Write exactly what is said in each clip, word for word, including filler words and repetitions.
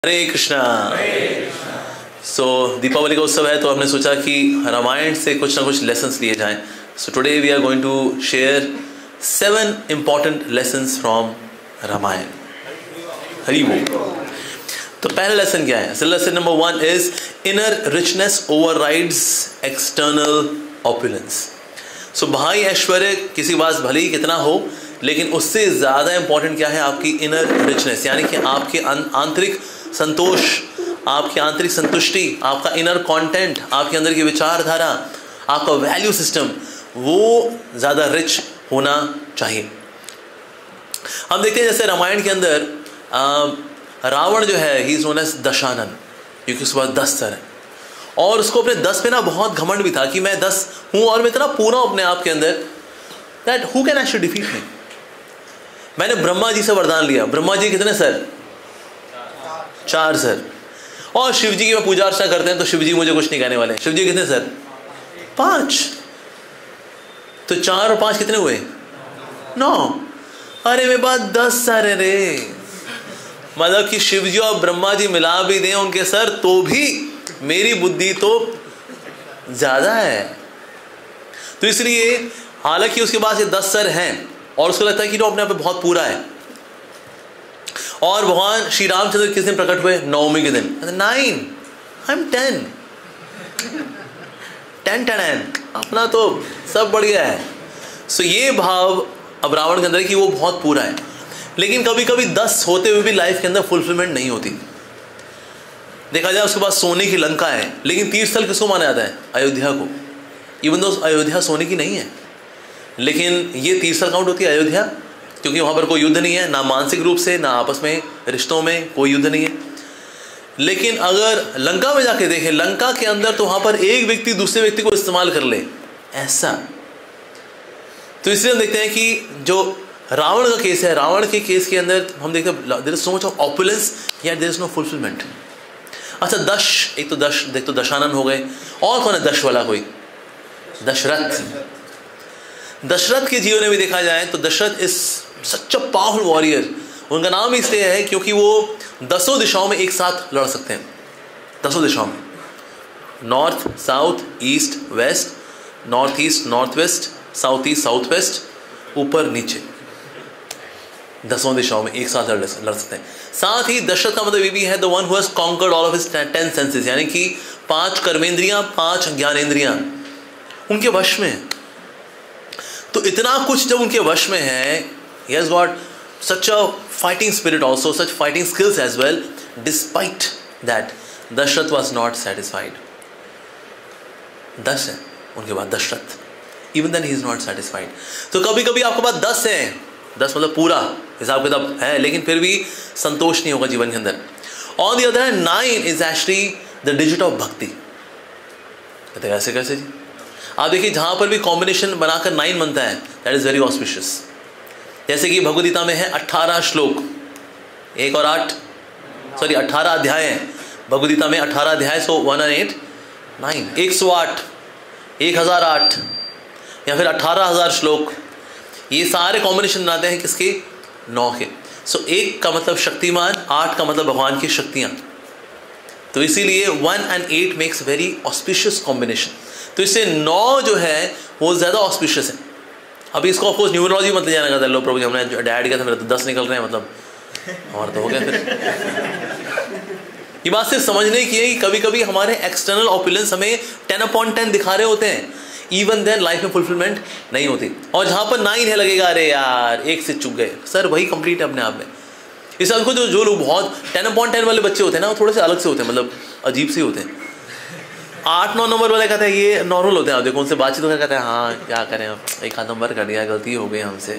हरे कृष्णा। सो दीपावली का उत्सव है तो हमने सोचा कि रामायण से कुछ ना कुछ लेसन्स लिए जाएं। So today we are going to share seven important lessons from Ramayan. Hari बोल। तो पहला लेसन क्या है? Lesson number one is inner richness overrides external opulence. So भाई ऐश्वर्य किसी पास भले ही कितना हो, लेकिन उससे ज़्यादा इंपॉर्टेंट क्या है? आपकी इनर रिचनेस, यानी कि आपके आंतरिक संतोष, आपकी आंतरिक संतुष्टि, आपका इनर कंटेंट, आपके अंदर की विचारधारा, आपका वैल्यू सिस्टम, वो ज़्यादा रिच होना चाहिए। हम देखते हैं जैसे रामायण के अंदर रावण जो है ही इज नोन एज दशानन, क्योंकि उसके पास दस सर है और उसको अपने दस पे ना बहुत घमंड भी था कि मैं दस हूँ और मैं इतना पूरा हूँ अपने आप के अंदर that who can actually defeat me. मैंने ब्रह्मा जी से वरदान लिया। ब्रह्मा जी कितने सर? चार सर। और शिव जी की मैं पूजा अर्चना करते हैं तो शिव जी मुझे कुछ नहीं कहने वाले। शिव जी कितने सर? पांच। तो चार और पांच कितने हुए? नौ। अरे मेरे पास दस सर है रे। मतलब कि शिव जी और ब्रह्मा जी मिला भी दें उनके सर तो भी मेरी बुद्धि तो ज्यादा है। तो इसलिए हालांकि उसके पास ये दस सर हैं और उसको लगता है कि वो अपने आप में बहुत पूरा है। और भगवान श्री रामचंद्र किस दिन प्रकट हुए? नवमी के दिन। Nine I am ten ten ten अपना तो सब बढ़िया है। सो ये भाव अब रावण के अंदर है कि वो बहुत पूरा है। लेकिन कभी कभी दस होते हुए भी लाइफ के अंदर फुलफिलमेंट नहीं होती। देखा जाए उसके पास सोने की लंका है, लेकिन तीर्थ स्थल किसको माना जाता है? अयोध्या को। इवन दो अयोध्या सोने की नहीं है, लेकिन ये तीर्थ स्थल काउंट होती है अयोध्या, क्योंकि वहाँ पर कोई युद्ध नहीं है, ना मानसिक रूप से ना आपस में रिश्तों में कोई युद्ध नहीं है। लेकिन अगर लंका में जाके देखें, लंका के अंदर तो वहाँ पर एक व्यक्ति दूसरे व्यक्ति को इस्तेमाल कर ले, ऐसा। तो इसलिए हम देखते हैं कि जो रावण का केस है, रावण के केस के अंदर हम देखते हैं there is so much of opulence yet there is no fulfilment. अच्छा, दश, एक तो दश देख तो दशानन हो गए, और कौन है दश वाला? कोई दशरथ। दशरथ के जीवन में भी देखा जाए तो Dashrath is such a powerful warrior. उनका नाम इसलिए है क्योंकि वो दसों दिशाओं में एक साथ लड़ सकते हैं। दसों दिशाओं में, north, south, east, west, north east, north west, south east, south west, ऊपर नीचे, दसों दिशाओं में एक साथ लड़ लड़ सकते हैं। साथ ही दशरथ का मतलब ये भी है the one who has conquered all of his ten senses, यानी कि पांच कर्मेंद्रियां, पांच ज्ञानेंद्रियां उनके वश में है। तो इतना कुछ जब उनके वश में है, he has got such a fighting spirit also, such fighting skills as well. Despite that, Dashrath was not satisfied. दस है उनके बाद Dasharath, even then he is not satisfied. तो कभी कभी आपके पास दस है, दस मतलब पूरा हिसाब किताब है, लेकिन फिर भी संतोष नहीं होगा जीवन के अंदर। On the other hand, nine is actually the digit of भक्ति। कहते हैं ऐसे कैसे जी? आप देखिए जहाँ पर भी कॉम्बिनेशन बनाकर नाइन बनता है, दैट इज वेरी ऑस्पिशियस। जैसे कि भगवद गीता में है अट्ठारह श्लोक, एक और आठ, सॉरी अट्ठारह अध्याय हैं भगवद गीता में, अट्ठारह अध्याय, so one and eight nine, एक सौ आठ, एक हजार आठ, या फिर अट्ठारह हजार श्लोक। ये सारे कॉम्बिनेशन बनाते हैं किसके? नौ के। सो so, एक का मतलब शक्तिमान, आठ का मतलब भगवान की शक्तियाँ। तो इसीलिए one and eight makes very auspicious combination. तो इससे नौ जो है वो ज़्यादा ऑस्पिशियस है। अभी इसको ऑफकोर्स न्यूमरोलॉजी मत जाना कहता है, लो प्रभु जी हमने डैड किया था मेरे तो दस निकल रहे हैं, मतलब हमारा तो हो गया। फिर ये बात सिर्फ समझने की है कि कभी कभी हमारे एक्सटर्नल ऑपुलेंस हमें टेन अपॉन टेन दिखा रहे होते हैं, इवन देन लाइफ में फुलफिलमेंट नहीं होती। और जहाँ पर नाइन है लगेगा अरे यार एक से चुक गए, सर वही कंप्लीट है अपने आप में। इस को जो जो लोग बहुत टेन अपॉन टेन वाले बच्चे होते हैं ना, वो थोड़े से अलग से होते हैं, मतलब अजीब से होते हैं। आठ नौ नंबर वाले कहते हैं ये नॉर्मल होते हैं। आप देखो उनसे बातचीत होकर कहते हैं हाँ क्या करें, एक आध नंबर कर दिया, गलती हो गई हमसे।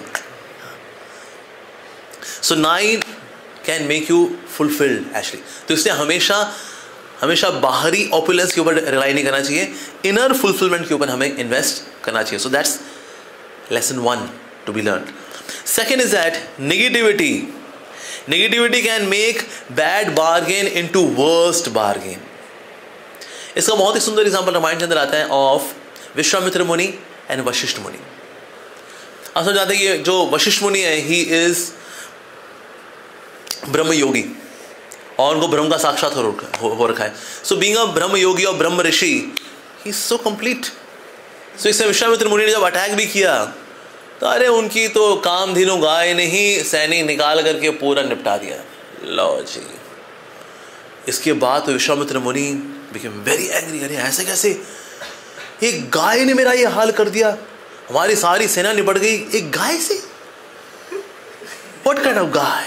So nine can make you fulfilled actually. तो इसलिए हमेशा हमेशा बाहरी ऑपुलेंस के ऊपर रिलाई नहीं करना चाहिए, इनर फुलफिलमेंट के ऊपर हमें इन्वेस्ट करना चाहिए। So that's lesson one to be learn. Second is that negativity negativity can make bad bargain into worst bargain. इसका बहुत ही सुंदर एग्जाम्पल रामायण के अंदर आता है ऑफ विश्वामित्र मुनि एंड वशिष्ठ मुनि। आप समझ जाते हैं कि जो वशिष्ठ मुनि है ही इज ब्रह्म योगी और उनको ब्रह्म का साक्षात हो, हो, हो रखा है. सो बीइंग अ ब्रह्म योगी और ब्रह्म ऋषि, ही इज सो कंप्लीट. सो इसमें विश्वामित्र मुनि ने जब अटैक भी किया तो अरे उनकी तो कामधेनु गाय ने ही सैनिक निकाल करके पूरा निपटा दिया. लो जी. इसके बाद तो विश्वामित्र मुनि बिकेम वेरी एंग्री. अरे ऐसे कैसे, एक गाय ने मेरा ये हाल कर दिया, हमारी सारी सेना निपट गई एक गाय से. व्हाट काइंड ऑफ गाय.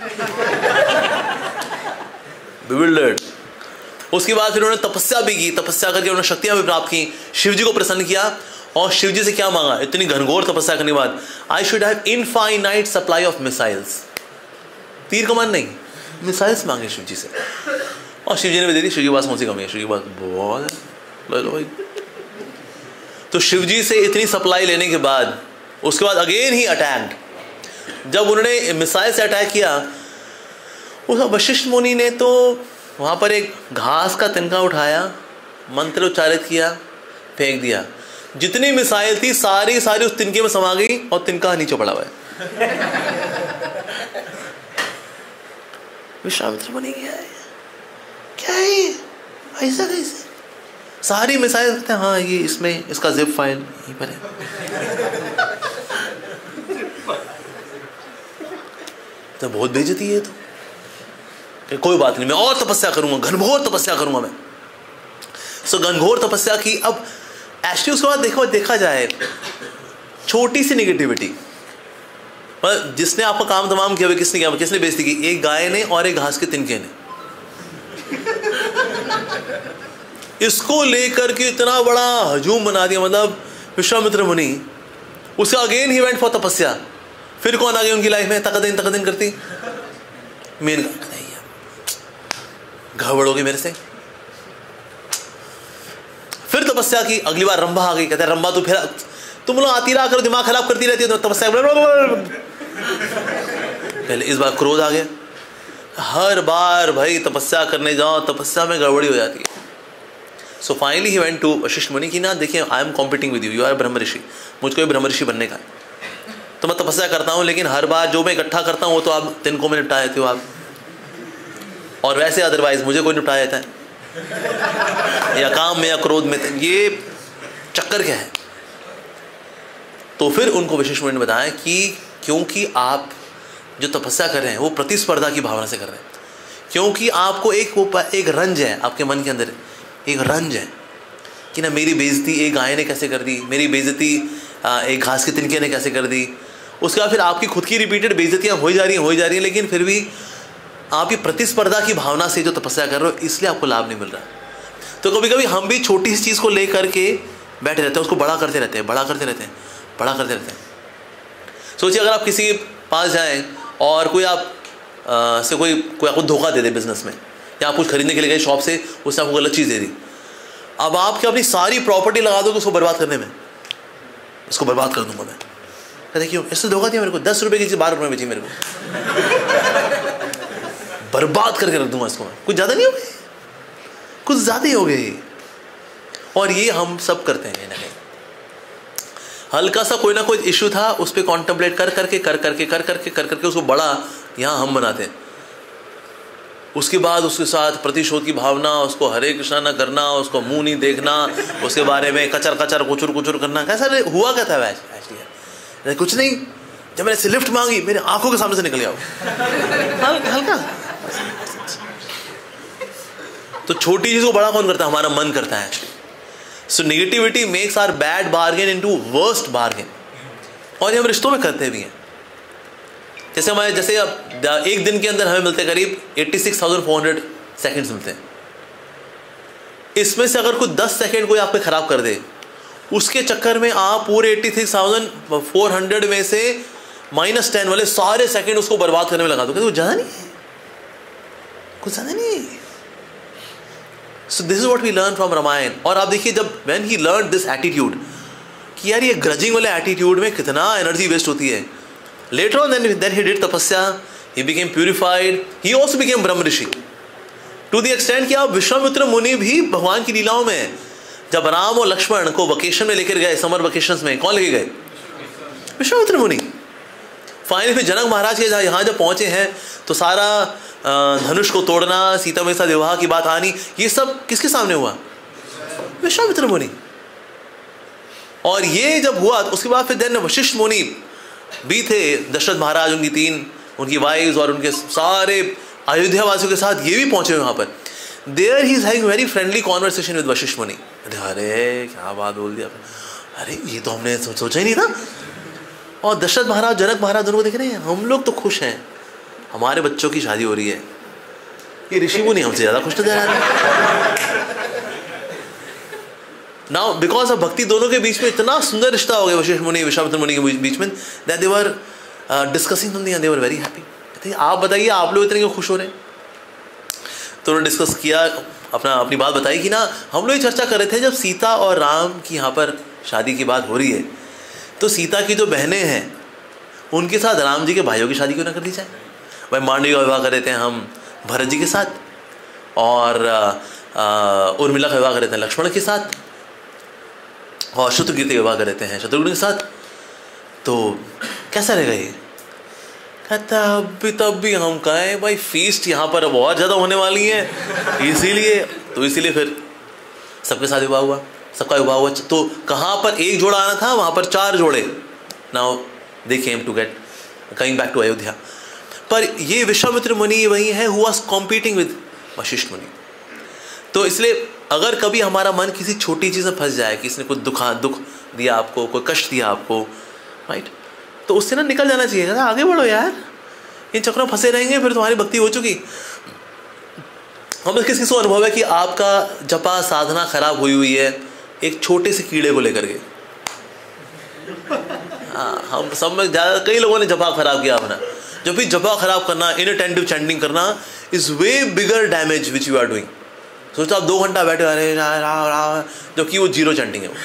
bewildered. उसके बाद फिर उन्होंने तपस्या भी की. तपस्या करके उन्होंने शक्तियां भी प्राप्त की, शिव जी को प्रसन्न किया और शिव जी से क्या मांगा इतनी घनघोर तपस्या करने के बाद, I should have infinite supply of missiles. तीर कमान नहीं, मिसाइल्स मांगे शिव जी से, और शिव जी ने भी दे दी. शिव जी के पास कौन सी कमी है, शिव जी के पास बहुत है. लो भाई. तो शिव जी से इतनी सप्लाई लेने के बाद उसके बाद अगेन ही अटैक्ड. जब उन्होंने मिसाइल से अटैक किया, उस वशिष्ठ मुनि ने तो वहाँ पर एक घास का तिनका उठाया, मंत्र उच्चारित किया, फेंक दिया. जितनी मिसाइल थी सारी सारी उस तिनके में समा गई और तिनका नीचे पड़ा हुआ है. विश्वामित्र मुनि क्या है, क्या है ऐसा कैसे, सारी मिसाइल कहते हैं हाँ ये इसमें इसका जिप फाइल यहीं पर है. तो बहुत बेइज्जती है. तो कोई बात नहीं, मैं और तपस्या करूंगा, घनघोर तपस्या करूंगा मैं. सो so, घनघोर तपस्या की. अब एक्चुअली उसके बाद देखो देखा जाए छोटी सी निगेटिविटी, मतलब जिसने आपका काम तमाम किया, किसने किया, किसने बेइज्जती की, एक गाय ने और एक घास के तिनके ने. इसको लेकर के इतना बड़ा हजूम बना दिया, मतलब विश्वामित्र मुनि. उसका अगेन ही वेंट फॉर तपस्या. फिर कौन आ गई उनकी लाइफ में तकदीन तकदीन करती, मेन गड़बड़ हो गई मेरे से. फिर तपस्या की. अगली बार रंभा आ गई. कहते हैं रंभा तू फिर तुम लोग आती रहा करो, दिमाग खराब करती रहती है, तो तपस्या. पहले इस बार क्रोध आ गया. हर बार भाई तपस्या करने जाओ, तपस्या में गड़बड़ी हो जाती है. So finally he went to Vashishtha मुनि की ना देखिए I am competing with you, you are ब्रह्म ऋषि, मुझको ब्रह्म ऋषि बनने का है. तो मैं तपस्या करता हूँ, लेकिन हर बार जो मैं इकट्ठा करता हूँ वो तो आप तिनको में निपटा देते हो आप, और वैसे अदरवाइज मुझे कोई निपटा देता है, या काम में या क्रोध में. ये चक्कर क्या है. तो फिर उनको वशिष्ठ मुनि ने बताया कि क्योंकि आप जो तपस्या कर रहे हैं वो प्रतिस्पर्धा की भावना से कर रहे हैं, क्योंकि आपको एक वो एक रंज है आपके मन के अंदर, एक रंज है कि ना मेरी बेइज्जती एक गाय ने कैसे कर दी, मेरी बेइज्जती एक घास के तिनके ने कैसे कर दी. उसके बाद फिर आपकी खुद की रिपीटेड बेइज्जतियाँ हो जा रही हैं हो जा रही हैं लेकिन फिर भी आप ये प्रतिस्पर्धा की भावना से जो तपस्या कर रहे हो इसलिए आपको लाभ नहीं मिल रहा. तो कभी कभी हम भी छोटी सी चीज़ को ले करके बैठे रहते हैं, उसको बड़ा करते रहते हैं बड़ा करते रहते हैं बड़ा करते रहते हैं. सोचिए अगर आप किसी के पास जाएँ और कोई आप आ, से कोई कोई आपको धोखा दे दे बिजनेस में, या आप कुछ खरीदने के लिए गए शॉप से, उसने आपको गलत चीज़ दे दी. अब आप क्या अपनी सारी प्रॉपर्टी लगा दोगे उसको बर्बाद करने में, इसको बर्बाद कर दूंगा मैं. कहते क्यों, इससे धोखा दिया मेरे को, दस रुपए की चीज़ बारह रुपये में बेची मेरे को, बर्बाद करके रख दूंगा इसको मैं. कुछ ज़्यादा नहीं हो गए, कुछ ज़्यादा ही हो गए. और ये हम सब करते हैं ना. हल्का सा कोई ना कोई इशू था, उस पर कॉन्टेम्पलेट कर करके कर करके कर करके कर करके उसको बड़ा यहाँ हम बनाते हैं. उसके बाद उसके साथ प्रतिशोध की भावना, उसको हरे कृष्णा ना करना, उसको मुंह नहीं देखना, उसके बारे में कचर कचर कुचुर कुचुर करना. कैसा हुआ क्या था वैसे, कुछ नहीं. जब मैंने लिफ्ट मांगी मेरे आंखों के सामने से निकल गया हल्का हल्का. तो छोटी चीज को बड़ा कौन करता है, हमारा मन करता है. So negativity makes our bad bargain into worst bargain. और ये हम रिश्तों में करते भी हैं. जैसे हमारे जैसे अब एक दिन के अंदर हमें मिलते हैं करीब छियासी हज़ार चार सौ सेकंड्स मिलते हैं. इसमें से अगर कोई दस सेकंड कोई आप पे खराब कर दे, उसके चक्कर में आप पूरे छियासी हज़ार चार सौ में से माइनस टेन वाले सारे सेकंड उसको बर्बाद करने में लगा दो. कुछ ज़्यादा नहीं है, कुछ ज़्यादा नहीं है. So this is what we learn from Ramayan. और आप देखिए जब when he learn this attitude कि यार ये ग्रजिंग वाले एटीट्यूड में कितना एनर्जी वेस्ट होती है. Later on, then, then he did tapasya, he became purified, he also became Brahma Rishi. To the extent कि आप विश्वामित्र मुनि भी भगवान की लीलाओं में, जब राम और लक्ष्मण को वकेशन में लेकर गए, समर वकेशंस में, कौन लेके गए, विश्वामित्र मुनि. फाइनली फिर जनक महाराज के यहाँ जब पहुँचे हैं तो सारा धनुष को तोड़ना, सीता के साथ विवाह की बात आनी, ये सब किसके सामने हुआ? विश्वामित्र मुनि। और ये जब हुआ तो उसके बाद फिर देन वशिष्ठ मुनि भी थे, दशरथ महाराज, उनकी तीन उनकी वाइफ्स और उनके सारे अयोध्या वासियों के साथ ये भी पहुंचे वहाँ पर। There he is having very friendly conversation with Vashishtha मुनि। अरे क्या बात बोल दिया, अरे ये तो हमने सोचा ही नहीं था। और दशरथ महाराज, जनक महाराज दोनों को देख रहे हैं, हम लोग तो खुश हैं, हमारे बच्चों की शादी हो रही है, ये ऋषि मुनि हमसे ज़्यादा खुश नजर आ रहे हैं। नाउ बिकॉज ऑफ भक्ति दोनों के बीच में इतना सुंदर रिश्ता हो गया वशिष्ठ मुनि विश्वामित्र मुनि के बीच में, that they were discussing something and they were very happy. आप बताइए आप लोग इतने क्यों खुश हो रहे हैं? तो उन्होंने डिस्कस किया, अपना अपनी बात बताई कि ना हम लोग ये चर्चा कर रहे थे जब सीता और राम की यहाँ पर शादी की बात हो रही है तो सीता की जो बहनें हैं उनके साथ राम जी के भाइयों की शादी क्यों ना कर दी जाए? भाई मांडवी का विवाह कर देते हैं हम भरत जी के साथ, और उर्मिला का विवाह कर देते हैं लक्ष्मण के साथ, और शत्रुघ्न का विवाह कर देते हैं शत्रुघ्न के साथ। तो कैसा रहेगा ये? कहता अभी तब भी हम कहें भाई फीस्ट यहाँ पर बहुत ज़्यादा होने वाली है, इसीलिए तो इसीलिए फिर सबके साथ विवाह हुआ, सबका विवाह हुआ। तो कहाँ पर एक जोड़ा आना था वहाँ पर चार जोड़े। Now they came to get coming back to Ayodhya. पर ये विश्वामित्र मुनि वही है who was competing with Vashishtha मुनि। तो इसलिए अगर कभी हमारा मन किसी छोटी चीज़ में फंस जाए, किसी ने कुछ दुखा दुख दिया आपको, कोई कष्ट दिया आपको, राइट, तो उससे ना निकल जाना चाहिए, आगे बढ़ो यार, इन चक्रों में फंसे रहेंगे फिर तुम्हारी भक्ति हो चुकी। हमें किस किस को अनुभव है कि आपका जपा साधना खराब हुई हुई है एक छोटे से कीड़े को लेकर के? हाँ, हम सब में ज़्यादा कई लोगों ने जपा खराब किया अपना। जब भी जपा खराब करना, इनअटेंटिव चैंटिंग करना is way bigger damage which you are doing. सोचो आप दो घंटा बैठे अरे रा रा रा, जबकि वो जीरो चैंटिंग है, वो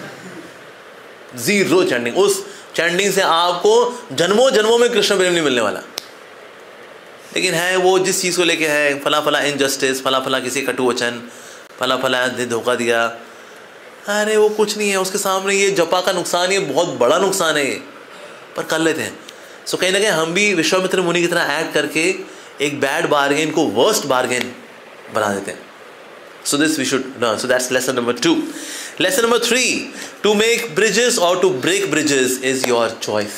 जीरो चैंटिंग। उस चैंटिंग से आपको जन्मों जन्मों में कृष्ण प्रेम नहीं मिलने वाला। लेकिन है वो जिस चीज़ को लेके है, फला फला इनजस्टिस, फला फला किसी कटु वचन, फला फला धोखा दिया, अरे वो कुछ नहीं है उसके सामने। ये जपा का नुकसान, ये बहुत बड़ा नुकसान है, पर कर लेते हैं। सो कहीं ना कहीं हम भी विश्वामित्र मुनि की तरह एक्ट करके एक बैड बार्गेन को वर्स्ट बार्गेन बना देते हैं। So this we should learn. So that's lesson number two. Lesson number three: to make bridges or to break bridges is your choice.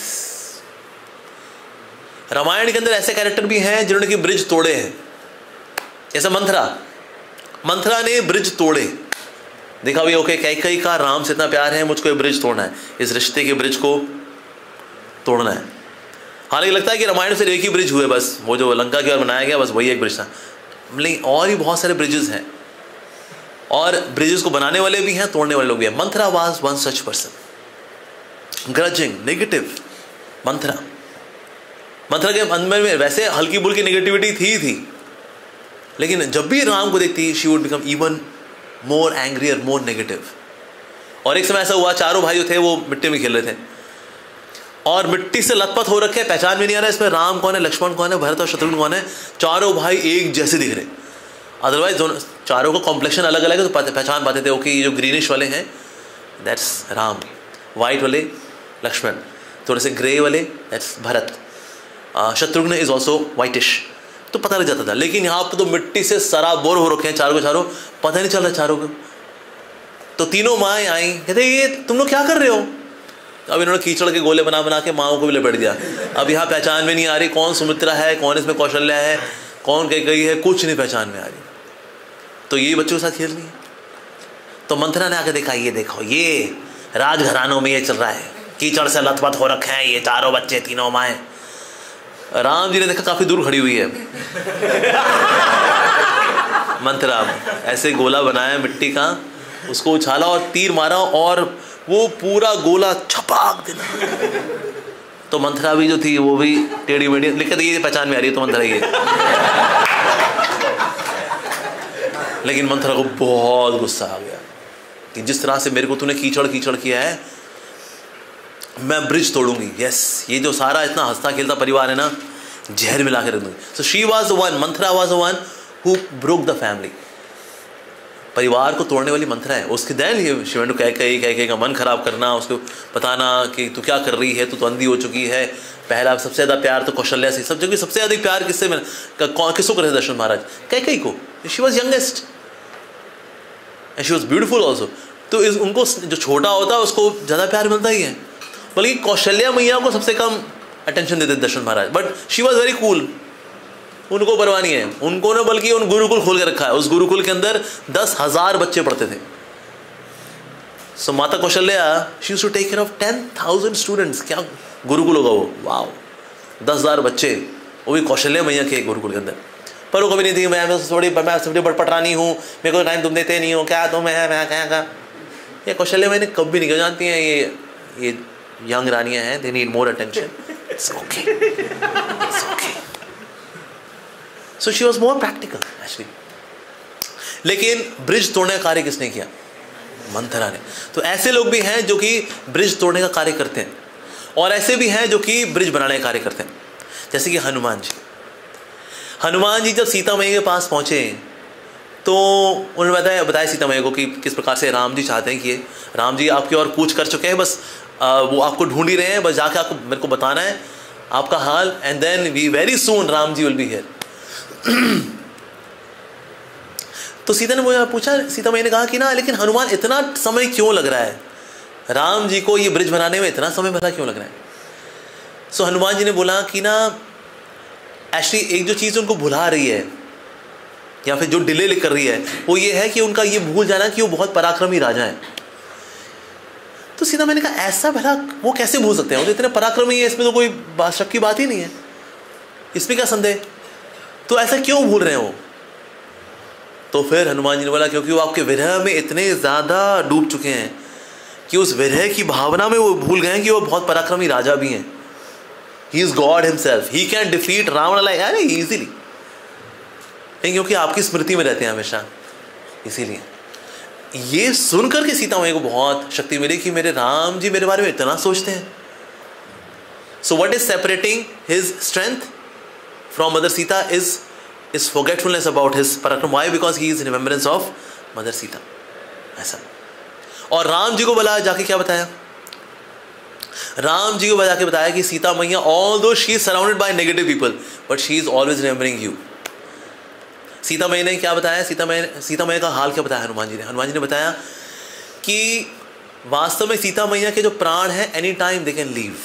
Ramayan के अंदर ऐसे कैरेक्टर भी हैं जिन्होंने कि ब्रिज तोड़े हैं, जैसे मंथरा। मंथरा ने ब्रिज तोड़े, देखा भी ओके कैकेयी का राम से इतना प्यार है, मुझको ये ब्रिज तोड़ना है, इस रिश्ते के ब्रिज को तोड़ना है। हालांकि लगता है कि रामायण से एक ही ब्रिज हुए, बस वो जो लंका की ओर बनाया गया बस वही एक ब्रिज था, लेकिन और भी बहुत सारे ब्रिजेस हैं, और ब्रिजेस को बनाने वाले भी हैं, तोड़ने वाले लोग भी हैं। Manthara was one such person, grudging, negative. Manthara Manthara के अंदर में वैसे हल्की बुल्की नेगेटिविटी थी थी लेकिन जब भी राम को देखती she would become even more angrier, more negative. और एक समय ऐसा हुआ, चारों भाई जो थे वो मिट्टी में खेल रहे थे और मिट्टी से लथपथ हो रखे, पहचान में नहीं आ रहा इसमें राम कौन है, लक्ष्मण कौन है, भरत और शत्रुघ्न कौन है। चारों भाई एक जैसे दिख रहे, अदरवाइज दोनों चारों का कॉम्प्लेक्शन अलग अलग है तो पहचान पाते थे ओके ये जो ग्रीनिश वाले हैं दैट्स राम, वाइट वाले लक्ष्मण, थोड़े से ग्रे वाले that's Bharat, Shatrughan is also whitish, तो पता लग जाता था। लेकिन यहाँ पर तो मिट्टी से सराबोर हो रखे हैं चारों के चारों, पता नहीं चल रहा चारों को। तो तीनों माएँ आई, कहते ये तुम लोग क्या कर रहे हो? अब इन्होंने कीचड़ के गोले बना बना के माओं को भी लपेट दिया। अब यहाँ पहचान में नहीं आ रही कौन सुमित्रा है, कौन इसमें कौशल्या है, कौन कैकेयी है, कुछ नहीं पहचान में आ रही। तो ये बच्चों के साथ खेल रही है। तो मंथरा ने आके देखा, ये देखो ये राजघरानों में ये चल रहा है, कीचड़ से लथपथ हो रखे हैं ये चारों बच्चे, तीनों माएँ। राम जी ने देखा काफी दूर खड़ी हुई है मंथरा, ऐसे गोला बनाया मिट्टी का, उसको उछाला और तीर मारा और वो पूरा गोला छपाक देना। तो मंथरा भी जो थी वो भी टेढ़ी मेढ़ी, लिखा ये पहचान में आ रही है तो मंथरा ये। लेकिन मंथरा को बहुत गुस्सा आ गया कि जिस तरह से मेरे को तूने कीचड़ कीचड़ किया है मैं ब्रिज तोड़ूंगी। यस, ये जो सारा इतना हंसता खेलता परिवार है ना, जहर मिला के रख दूंगी। So she was the one, Manthara was the one who broke the family. परिवार को तोड़ने वाली मंत्रा है उसके। देन ये she went to Kaikeyi, Kaikeyi का मन खराब करना, उसको बताना कि तू क्या कर रही है, तू तो अंधी हो चुकी है। पहला सबसे ज़्यादा प्यार तो कौशल्या से, सब जगह सबसे अधिक प्यार किससे मिला, किसको करे दशरथ महाराज, कैकेयी को। She was youngest and she was beautiful also. तो इस उनको जो छोटा होता है उसको ज़्यादा प्यार मिलता ही है, बल्कि कौशल्या मैया को सबसे कम अटेंशन देते Dashrath Maharaj. But she was very cool, उनको परवाह नहीं है। उनको ना बल्कि उन गुरुकुल खोल के रखा है, उस गुरुकुल के अंदर दस हजार बच्चे पढ़ते थे। सो so, माता Kaushalya she used to take care of ten thousand students. क्या गुरुकुल होगा वो, वाओ, दस हजार बच्चे, वो भी कौशल्या मैया के गुरुकुल के अंदर। पर वो कभी नहीं थी मैं थोड़ी मैं थोड़ी बटपटरानी हूँ, मेरे को टाइम तुम देते नहीं हो, क्या तुम है मैं क्या क्या। ये कौशल्या मैंने कभी नहीं किया, जानती हैं ये ये यंग रानियाँ हैं, they need more attention. It's okay, it's okay. So she was more practical actually. लेकिन ब्रिज तोड़ने का कार्य किसने किया, मंथरा ने। तो ऐसे लोग भी हैं जो कि ब्रिज तोड़ने का कार्य करते हैं, और ऐसे भी हैं जो कि ब्रिज बनाने का कार्य करते हैं, जैसे कि हनुमान जी। हनुमान जी जब सीता मैया के पास पहुंचे तो उन्होंने बताया बताया सीता मैया को कि किस प्रकार से राम जी चाहते हैं कि ये राम जी आपकी ओर कूच कर चुके हैं, बस आ, वो आपको ढूंढ ही रहे हैं, बस जाके आपको मेरे को बताना है आपका हाल, and then we very soon Ram ji will be here. तो सीता ने मुझे पूछा, सीता मैया ने कहा कि ना लेकिन हनुमान इतना समय क्यों लग रहा है, राम जी को ये ब्रिज बनाने में इतना समय भला क्यों लग रहा है। सो so, हनुमान जी ने बोला कि ना एक्चुअली एक जो चीज़ उनको भुला रही है या फिर जो डिले कर रही है वो ये है कि उनका ये भूल जाना कि वो बहुत पराक्रमी राजा है। तो सीता मैंने कहा ऐसा भला वो कैसे भूल सकते हैं, वो तो इतने पराक्रमी है, इसमें तो कोई शक की बात ही नहीं है, इसमें क्या संदेह, तो ऐसा क्यों भूल रहे हो। तो फिर हनुमान जी ने बोला क्योंकि वो आपके विरह में इतने ज़्यादा डूब चुके हैं कि उस विरह की भावना में वो भूल गए हैं कि वो बहुत पराक्रमी राजा भी हैं। He is god himself, he can defeat Ravan like अरे ईजिली, क्योंकि आपकी स्मृति में रहते हैं हमेशा। इसीलिए ये सुनकर के सीता मैया को बहुत शक्ति मिली कि मेरे राम जी मेरे बारे में इतना सोचते हैं। So what is separating his strength from mother Sita is is forgetfulness about his पराक्रम। Why? Because he is in remembrance of mother Sita. ऐसा। और राम जी को बोला जाके क्या बताया, राम जी को बजा के बताया कि सीता मैया although she is surrounded by negative people but she is always remembering you. Sita मैया ने क्या बताया, सीता मैया सीता मैया का हाल क्या बताया हनुमान जी ने। हनुमान जी ने बताया कि वास्तव में सीता मैया के जो प्राण हैं any time they can leave.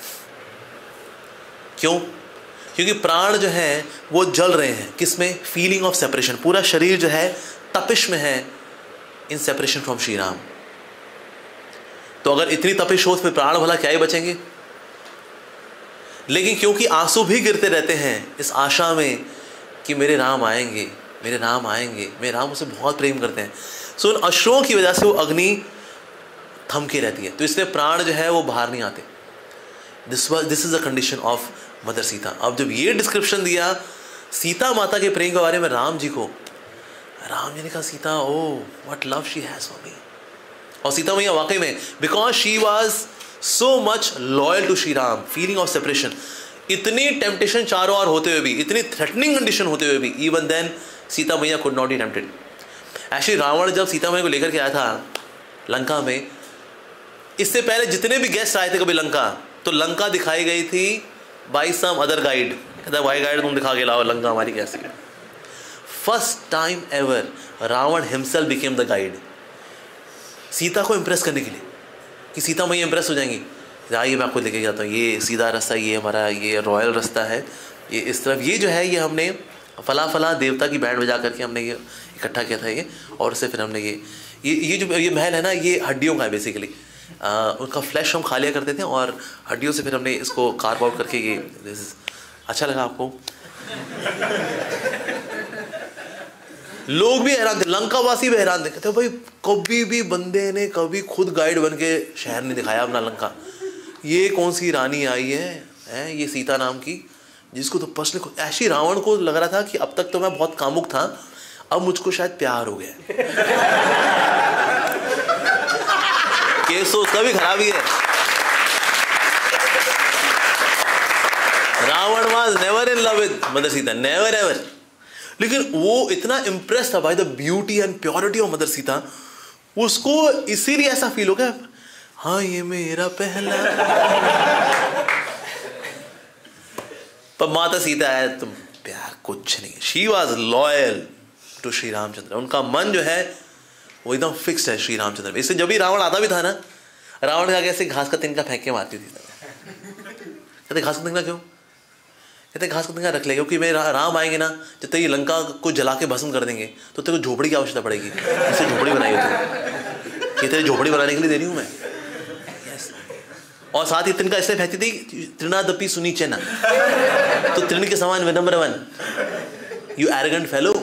क्यों? क्योंकि प्राण जो है वो जल रहे हैं किसमें, फीलिंग ऑफ सेपरेशन। पूरा शरीर जो है तपिश में है in separation from Shri Ram. तो अगर इतनी तपिश हो तो फिर प्राण भला क्या ही बचेंगे। लेकिन क्योंकि आंसू भी गिरते रहते हैं इस आशा में कि मेरे राम आएंगे, मेरे राम आएंगे, मेरे राम उसे बहुत प्रेम करते हैं, सो उन अश्रुओं की वजह से वो अग्नि थमकी रहती है, तो इसलिए प्राण जो है वो बाहर नहीं आते। This was this is a condition of mother Sita. अब जब ये डिस्क्रिप्शन दिया सीता माता के प्रेम के बारे में राम जी को, राम जी ने कहा Sita oh what love she has for me. और सीता मैया वाकई में because she was so much loyal to Shri Ram, feeling of separation, इतनी टेम्पटेशन चारों ओर होते हुए भी, इतनी थ्रेटनिंग कंडीशन होते हुए भी, इवन देन सीता मैया could not be tempted. Actually Ravan जब सीता मैया को लेकर के आया था लंका में, इससे पहले जितने भी गेस्ट आए थे कभी लंका, तो लंका दिखाई गई थी बाय सम अदर गाइड। कहता भाई गाइड तुम दिखा के लाओ लंका हमारी कैसी है। First time ever Ravan himself became the guide, Sita को इम्प्रेस करने के लिए कि सीता मैया इम्प्रेस हो जाएंगी। आइए मैं आपको लेके जाता हूँ, ये सीधा रास्ता, ये हमारा ये रॉयल रास्ता है, ये इस तरफ, ये जो है ये हमने फला फला देवता की बैंड बजा करके हमने ये इकट्ठा किया था ये, और उससे फिर हमने ये ये ये जो ये महल है ना ये हड्डियों का है बेसिकली। उनका फ्लैश हम खा लिया करते थे और हड्डियों से फिर हमने इसको कार्व आउट करके ये अच्छा लगा आपको। लोग भी हैरान थे, लंकावासी भी हैरान थे, कहते भाई कभी भी बंदे ने कभी खुद गाइड बन के शहर नहीं दिखाया अपना लंका, ये कौन सी रानी आई है, है ये सीता नाम की, जिसको तो पर्सनली ऐसी रावण को लग रहा था कि अब तक तो मैं बहुत कामुक था, अब मुझको शायद प्यार हो गया। केस तो उसका भी खराब ही है। Ravan was never in love with mother Sita, never ever. लेकिन वो इतना इम्प्रेस था by the beauty and purity of mother Sita, उसको इसीलिए ऐसा फील हो गया, हाँ ये मेरा पहला। पर माता सीता है तुम प्यार कुछ नहीं, she was loyal to Shri Ramchandra, उनका मन जो है वो एकदम फिक्स्ड है श्री रामचंद्र में। इससे जब भी रावण आता भी था ना, रावण का कैसे घास का तिनका फेंक के मारती थी, कहते घास का तिनका क्यों, कहते घास का तिनका रख ले, क्योंकि मेरे राम आएंगे ना, जब तक ये लंका को जला के भस्म कर देंगे तो तेरे को झोपड़ी की आवश्यकता पड़ेगी, इससे झोपड़ी बनाई होती, ये तेरी झोपड़ी बनाने के लिए दे रही हूँ मैं। यस, और साथ ही तिनका इससे फेंकती थी, तृणादपि सुनीचना, तो तृण के समान number one, you arrogant fellow.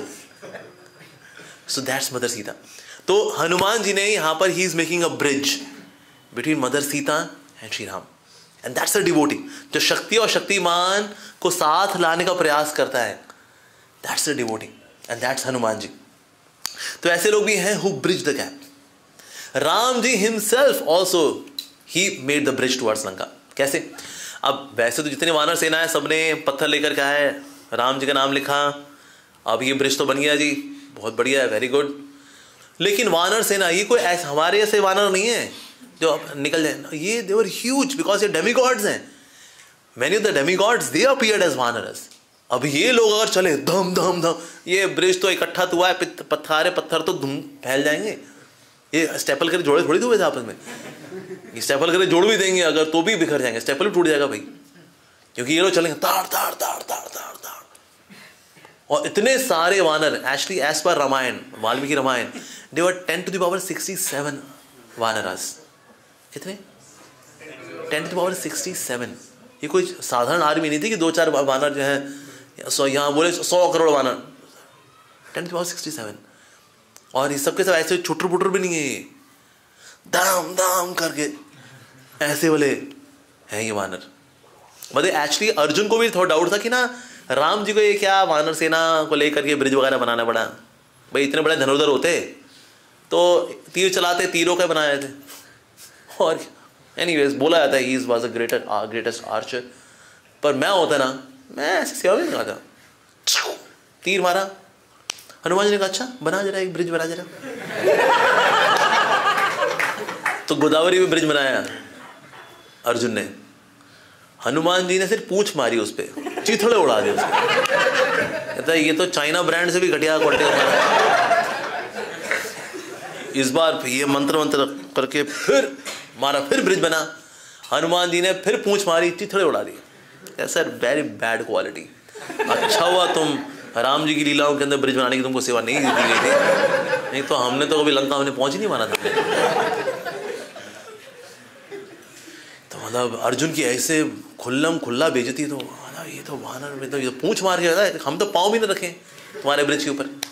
So that's mother Sita. तो हनुमान जी ने यहाँ पर he is making a bridge between mother Sita and Shri Ram, and that's a devotee, जो शक्ति और शक्तिमान को साथ लाने का प्रयास करता है, that's a devotee, and that's Hanuman ji. तो ऐसे लोग भी हैं who bridge the gap. Ram ji himself also he made the bridge towards Lanka. कैसे? अब वैसे तो जितने वानर सेना है सबने पत्थर लेकर क्या है, राम जी का नाम लिखा, अब ये ब्रिज तो बन गया जी, बहुत बढ़िया है, वेरी गुड। लेकिन वानर सेना ये कोई ऐसे हमारे ऐसे वानर नहीं है जो अब निकल जाए, ये दे वर ह्यूज बिकॉज ये डेमीगॉड्स हैं। Many of the demigods they appeared as वानरस। अब ये लोग अगर चले धम धम धम, ये ब्रिज तो इकट्ठा तो हुआ है, पत्थर पत्थर तो धुम फैल जाएंगे। ये स्टेपल करके जोड़े थोड़ी हुए थे आपस में, ये स्टेपल करके जोड़ भी देंगे अगर तो भी बिखर जाएंगे, स्टेपल भी टूट जाएगा भाई, क्योंकि ये लोग चलेंगे ताड़ ताड़ ताड़ ताड़ ताड़ ताड़। और इतने सारे वानर, actually as per Ramayan, Valmiki Ramayan, they were ten to the power sixty seven वानरास। कितने? Ten to the power sixty seven. ये कोई साधारण आर्मी नहीं थी कि दो चार वानर जो है, सौ यहाँ बोले सौ करोड़ वानर, ten to the power sixty seven. और ये सबके सब ऐसे छुटर पुटर भी नहीं है, ये दाम दाम करके ऐसे वाले हैं ये वानर। मतलब एक्चुअली अर्जुन को भी थोड़ा डाउट था कि ना राम जी को ये क्या वानर सेना को लेकर के ब्रिज वगैरह बनाना पड़ा, भाई इतने बड़े धनुर्धर होते तो तीर चलाते, तीरों का बनाए थे। और एनीवेज बोला जाता है he was a greater greatest archer, पर मैं होता ना, मैं ऐसे सेवा भी नहीं करता, तीर मारा। हनुमान जी ने कहा अच्छा बना जरा एक ब्रिज बना जरा, तो गोदावरी में ब्रिज बनाया अर्जुन ने। हनुमान जी ने सिर्फ पूंछ मारी उस पर, चीथड़े उड़ा दिए उसके। कहता है ये तो चाइना ब्रांड से भी घटिया क्वालिटी का। इस बार ये मंत्र मंत्र करके फिर मारा, फिर ब्रिज बना। हनुमान जी ने फिर पूंछ मारी, चीथड़े उड़ा दिए। Sir very bad quality. अच्छा हुआ तुम राम जी की लीलाओं के अंदर ब्रिज बनाने की तुमको सेवा नहीं दी गई थी, नहीं तो हमने तो कभी लंका हमने पहुंच ही नहीं माना था। तो मतलब अर्जुन की ऐसे खुल्लम खुल्ला बेइज्जती, तो ये तो वानर में तो ये पूंछ मार के, हम तो पाँव भी न रखें तुम्हारे ब्रिज के ऊपर।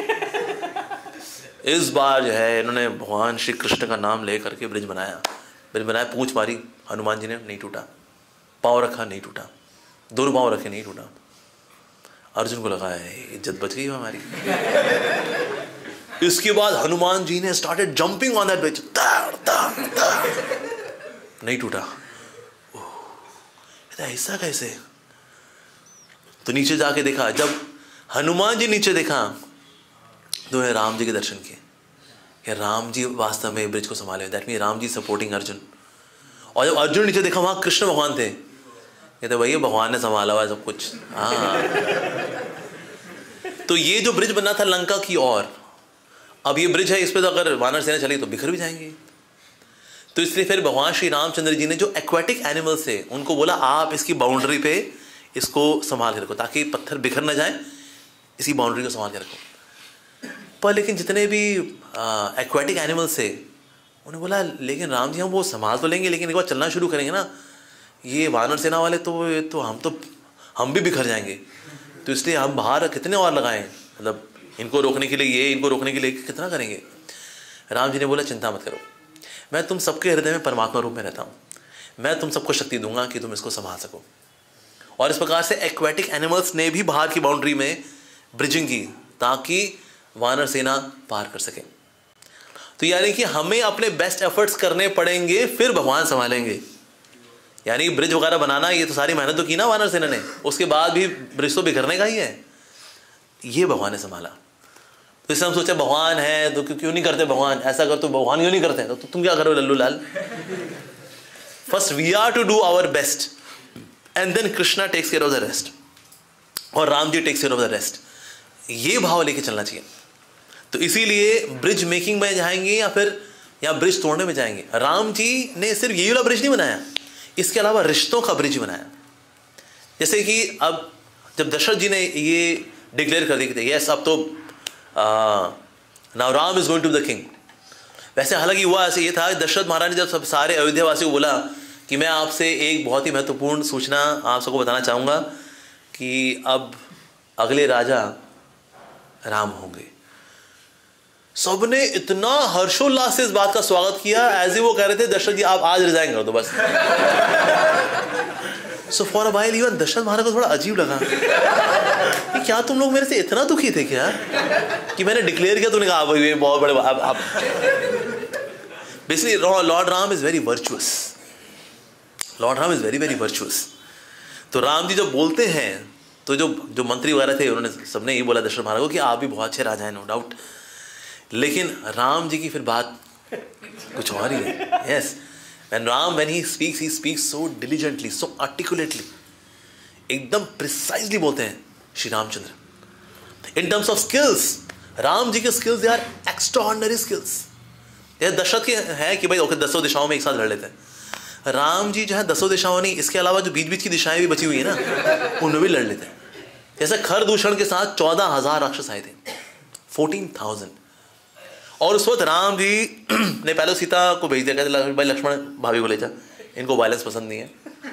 इस बार जो है इन्होंने भगवान श्री कृष्ण का नाम ले करके ब्रिज बनाया, ब्रिज बनाया, पूंछ मारी हनुमान जी ने, नहीं टूटा। पाँव रखा, नहीं टूटा। दोनों पाँव रखे, नहीं टूटा। अर्जुन को लगा है इज्जत बच गई हमारी। इसके बाद हनुमान जी ने started jumping on that bridge, नहीं टूटा। ऐसा कैसे? तो नीचे जाके देखा, जब हनुमान जी नीचे देखा तो उन्हें राम जी के दर्शन किए कि राम जी वास्तव में ब्रिज को संभाले, that mean Ram ji supporting Arjun. और जब अर्जुन नीचे देखा वहां कृष्ण भगवान थे, कहते भैया भगवान ने संभाला हुआ सब कुछ। हाँ, तो ये जो ब्रिज बना था लंका की ओर, अब ये ब्रिज है, इस पर तो अगर वानर सेना चली तो बिखर भी जाएंगे। तो इसलिए फिर भगवान श्री रामचंद्र जी ने जो एक्वेटिक एनिमल्स थे उनको बोला आप इसकी बाउंड्री पे इसको संभाल के रखो ताकि पत्थर बिखर ना जाए, इसी बाउंड्री को संभाल के रखो। पर लेकिन जितने भी एक्वेटिक एनिमल्स थे उन्हें बोला लेकिन राम जी हम वो संभाल तो लेंगे, लेकिन एक बार चलना शुरू करेंगे ना ये वानर सेना वाले तो तो हम तो हम भी बिखर जाएंगे। तो इसलिए हम बाहर कितने और लगाएं, मतलब इनको रोकने के लिए, ये इनको रोकने के लिए कितना करेंगे। राम जी ने बोला चिंता मत करो, मैं तुम सबके हृदय में परमात्मा रूप में रहता हूँ, मैं तुम सबको शक्ति दूंगा कि तुम इसको संभाल सको। और इस प्रकार से एक्वेटिक एनिमल्स ने भी बाहर की बाउंड्री में ब्रिजिंग की ताकि वानर सेना पार कर सके। तो यानी कि हमें अपने बेस्ट एफर्ट्स करने पड़ेंगे, फिर भगवान संभालेंगे। यानी ब्रिज वगैरह बनाना, ये तो सारी मेहनत तो की ना वानर सेना ने, उसके बाद भी ब्रिज तो बिखरने का ही है। ये भगवान ने संभाला। तो इससे हम सोचे भगवान है तो क्यों नहीं करते, भगवान ऐसा कर तो भगवान क्यों नहीं करते, तो तुम क्या करो Lallu Lal. First we are to do our best and then Krishna takes care of the rest, और Ram ji takes care of the rest. ये भाव लेके चलना चाहिए। तो इसीलिए ब्रिज मेकिंग में जाएंगे या फिर या ब्रिज तोड़ने में जाएंगे। राम जी ने सिर्फ यही वाला ब्रिज नहीं बनाया, इसके अलावा रिश्तों का ब्रिज बनाया। जैसे कि अब जब दशरथ जी ने ये डिक्लेयर कर दिया कि यस अब तो now Ram is going to the king, वैसे हालांकि हुआ ऐसे ये था, दशरथ महाराज ने जब सब सारे अयोध्यावासियों को बोला कि मैं आपसे एक बहुत ही महत्वपूर्ण सूचना आप सबको बताना चाहूँगा कि अब अगले राजा राम होंगे, सबने इतना हर्षोल्लास से इस बात का स्वागत किया एज वो कह रहे थे दशरथ जी आप आज रिजाइन कर दो बस। So for a while even Dasharath Maharaj को थोड़ा अजीब लगा कि क्या तुम लोग मेरे से इतना दुखी थे क्या कि मैंने डिक्लेयर किया, तूने कहा भाई बहुत बड़े अब अब basically lord Ram is very virtuous, lord Ram is very very virtuous. तो राम जी जब बोलते हैं तो जो जो मंत्री वगैरह थे उन्होंने सबने ये बोला दशरथ महाराज को कि आप भी बहुत अच्छे राजा हैं नो डाउट, लेकिन राम जी की फिर बात कुछ और ही है। Yes when Ram when he speaks he speaks so diligently, so articulately, एकदम प्रिसाइजली बोलते हैं Shri Ramchandra. In terms of skills Ram ji के skills they are extraordinary skills. यह दशरथ के है कि भाई ओके दसों दिशाओं में एक साथ लड़ लेते हैं, राम जी जो है दसों दिशाओं नहीं, इसके अलावा जो बीच बीच की दिशाएं भी बची हुई है ना उनमें भी लड़ लेते हैं। जैसे खर दूषण के साथ चौदह हजार राक्षस आए थे, फोर्टीन थाउजेंड, और उस वक्त राम जी ने पहले सीता को भेज दिया, कहते भाई लक्ष्मण भाभी को ले जा, इनको वायलेंस पसंद नहीं है।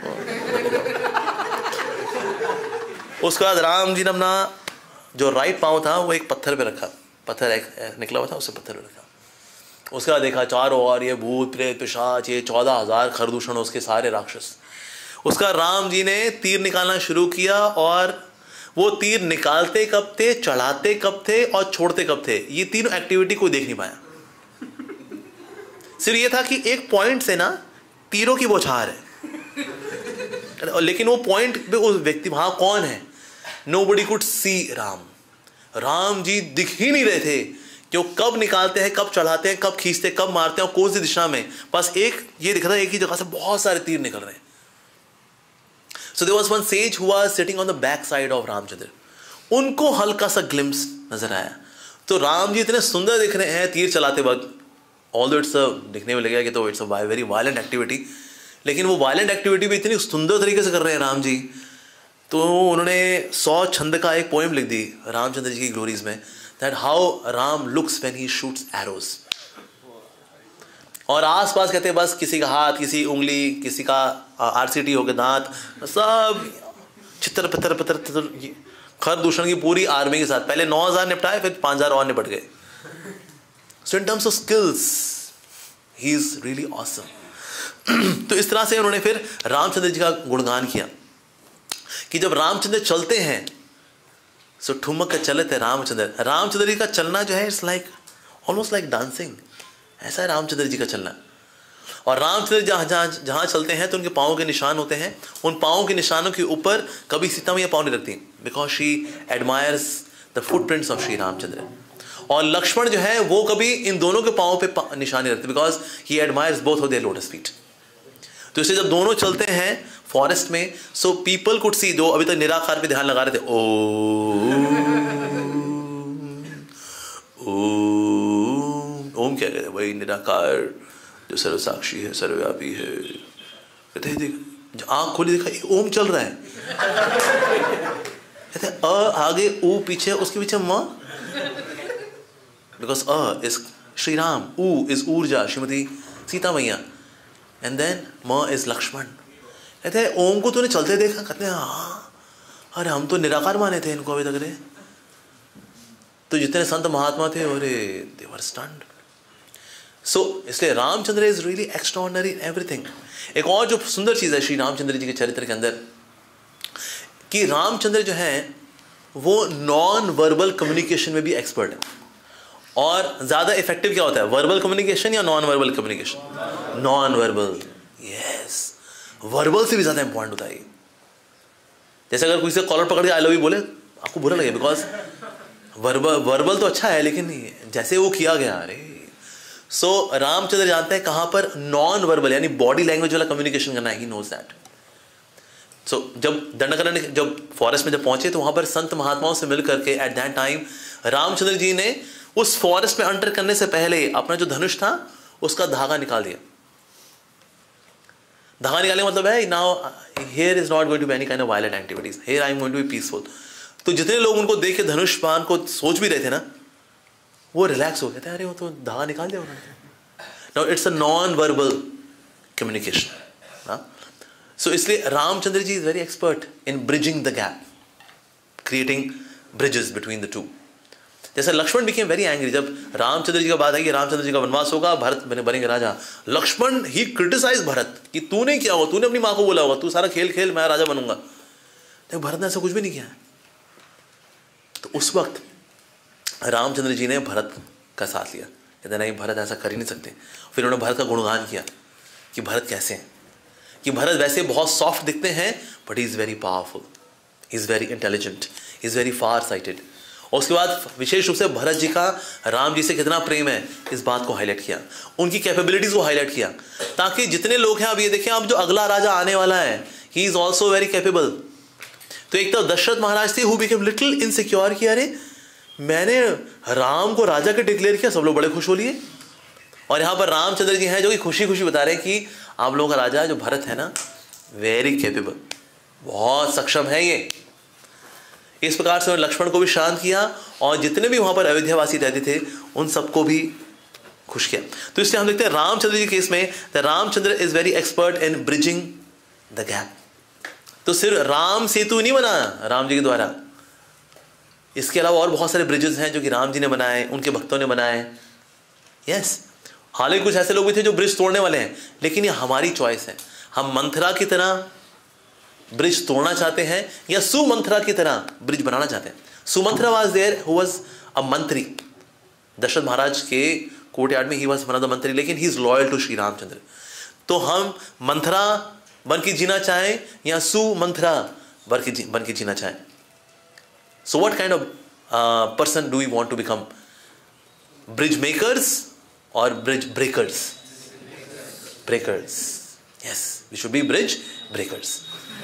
उसके बाद राम जी ने अपना जो राइट पांव था वो एक पत्थर पे रखा, पत्थर एक निकला हुआ था उससे पत्थर पे रखा। उसके बाद देखा चारों ओर ये भूत प्रेत पिशाच ये चौदह हजार खरदूषण उसके सारे राक्षस। उसका राम जी ने तीर निकालना शुरू किया, और वो तीर निकालते कब थे, चढ़ाते कब थे और छोड़ते कब थे, ये तीनों एक्टिविटी कोई देख नहीं पाया। सिर्फ ये था कि एक पॉइंट से ना तीरों की बौछार है, लेकिन वो पॉइंट पे उस व्यक्ति वहां कौन है, nobody could see Ram. Ram ji दिख ही नहीं रहे थे कि वो कब निकालते हैं, कब चढ़ाते हैं, कब खींचते, कब मारते हैं और कौन सी दिशा में। बस एक ये दिख रहा है एक ही जगह से बहुत सारे तीर निकल रहे हैं। So there was one sage who was sitting on the back side of Ramchandra, उनको हल्का सा ग्लिम्स नजर आया। तो राम जी इतने सुंदर दिख रहे हैं तीर चलाते वक्त, ऑल्दो इट्स दिखने में लगेगा कि तो it's a very violent activity, लेकिन वो वायलेंट एक्टिविटी भी इतनी सुंदर तरीके से कर रहे हैं राम जी। तो उन्होंने सौ छंद का एक पोएम लिख दी रामचंद्र जी की ग्लोरीज में, that how Ram looks when he shoots arrows. और आसपास कहते हैं बस किसी का हाथ, किसी उंगली, किसी का आरसीटी हो गया दांत, सब चित्र पत्थर पत्थर खर दूषण की पूरी आर्मी के साथ पहले नौ हजार निपटाए, फिर पांच हजार और निपट गए। So in terms of skills he is really awesome. तो इस तरह से उन्होंने फिर रामचंद्र जी का गुणगान किया कि जब रामचंद्र चलते हैं सो ठुमक का चलते रामचंद्र। रामचंद्र जी का चलना जो है it's like almost like dancing, ऐसा है रामचंद्र जी का चलना। और रामचंद्र जहाँ जहाँ जहाँ चलते हैं तो उनके पाँव के निशान होते हैं, उन पाँव के निशानों के ऊपर कभी सीता मैया पाँव नहीं रखती, because she admires the footprints of Shri Ramchandra. और लक्ष्मण जो है वो कभी इन दोनों के पाँव पे पा, निशान नहीं रखते, because he admires both of their lotus feet. तो इससे जब दोनों चलते हैं फॉरेस्ट में, सो पीपल कुड सी, जो अभी तक निराकार पे ध्यान लगा रहे थे, ओम ओम क्या कहते हैं, वही निराकार जो सर्वसाक्षी है, सर्वव्यापी है। कहते हैं देख आँख खोली देखा ओम चल रहा है, कहते हैं अ आगे ऊ पीछे, उसके पीछे म, बिकॉज अ इज श्री राम, ऊ इज ऊर्जा श्रीमती सीता मैया, एंड देन म इज लक्ष्मण। कहते हैं ओम को तूने चलते देखा, कहते हैं हाँ, अरे हम तो निराकार माने थे इनको अभी तक रे। तो जितने संत महात्मा थे अरे दे वर स्टन्ड। सो इसलिए Ramchandra is really extraordinary in everything. एक और जो सुंदर चीज़ है श्री रामचंद्र जी के चरित्र के अंदर, कि रामचंद्र जो है वो नॉन वर्बल कम्युनिकेशन में भी एक्सपर्ट है। और ज़्यादा इफेक्टिव क्या होता है, वर्बल कम्युनिकेशन या non verbal communication? Non verbal, yes, verbal से भी ज़्यादा इंपॉर्टेंट होता है। जैसे अगर किसी से कॉलर पकड़ के आई लव यू बोले, आपको बुरा लगे, बिकॉज वर्बल वर्बल तो अच्छा है, लेकिन जैसे वो किया गया, अरे सो so, रामचंद्र जानते हैं कहां पर नॉन वर्बल यानी बॉडी लैंग्वेज वाला कम्युनिकेशन करना है. He knows that. सो जब दंडकारण्य जब फॉरेस्ट में जब पहुंचे तो वहां पर संत महात्माओं से मिल करके at that time Ramchandra ji ने उस फॉरेस्ट में एंटर करने से पहले अपना जो धनुष था उसका धागा निकाल दिया. धागा निकालने का मतलब है now here is not going to be any kind of violent activities, here I am going to be peaceful. तो जितने लोग उनको देख के धनुष बाण को सोच भी रहे थे ना, वो रिलैक्स हो गए थे. अरे वो तो धागा निकाल दिया उन्होंने. Now it's a non verbal communication. So इसलिए Ramchandra ji is very expert in bridging the gap, creating bridges between the two. जैसे लक्ष्मण बिकेम वेरी एंग्री जब रामचंद्र जी का बात आई कि रामचंद्र जी का वनवास होगा, भरत बनेंगे राजा. लक्ष्मण ही क्रिटिसाइज भरत कि तूने क्या होगा, तूने अपनी माँ को बोला होगा तू सारा खेल खेल मैं राजा बनूंगा. लेकिन भरत ने ऐसा कुछ भी नहीं किया. तो उस वक्त रामचंद्र जी ने भरत का साथ लिया. कहते नहीं, भरत ऐसा कर ही नहीं सकते. फिर उन्होंने भरत का गुणगान किया कि भरत कैसे हैं, कि भरत वैसे बहुत सॉफ्ट दिखते हैं but he is very powerful, he is very intelligent, he is very far sighted. और उसके बाद विशेष रूप से भरत जी का राम जी से कितना प्रेम है इस बात को हाईलाइट किया, उनकी कैपेबिलिटीज़ को हाईलाइट किया, ताकि जितने लोग हैं अब ये देखें अब जो अगला राजा आने वाला है he is also very capable. तो एक तो दशरथ महाराज थे हु बिकेम लिटिल इनसिक्योर कि अरे मैंने राम को राजा के डिक्लेयर किया, सब लोग बड़े खुश हो लिए. और यहाँ पर रामचंद्र जी हैं जो कि खुशी खुशी बता रहे हैं कि आप लोगों का राजा जो भरत है ना वेरी कैपेबल, बहुत सक्षम है ये. इस प्रकार से उन्होंने लक्ष्मण को भी शांत किया और जितने भी वहाँ पर अयोध्यावासी रहते थे उन सबको भी खुश किया. तो इसलिए हम देखते हैं रामचंद्र जी के केस में the Ramchandra is very expert in bridging the gap. तो सिर्फ राम सेतु नहीं बना राम जी के द्वारा, इसके अलावा और बहुत सारे ब्रिजेस हैं जो कि राम जी ने बनाए, उनके भक्तों ने बनाए. यस, हालांकि कुछ ऐसे लोग भी थे जो ब्रिज तोड़ने वाले हैं, लेकिन ये हमारी चॉइस है. हम मंथरा की तरह ब्रिज तोड़ना चाहते हैं या सुमंथरा की तरह ब्रिज बनाना चाहते हैं. Sumantra was there who was a मंत्री. दशरथ महाराज के कोर्टयार्ड में he was one of the मंत्री, लेकिन he is loyal to Shri Ramchandra. तो हम मंथरा बन के जीना चाहें या सुमंथरा बन के जी, बन के जीना चाहें. So what kind of person do we want to become? Bridge makers और bridge breakers? Breakers. Yes, we should be bridge breakers.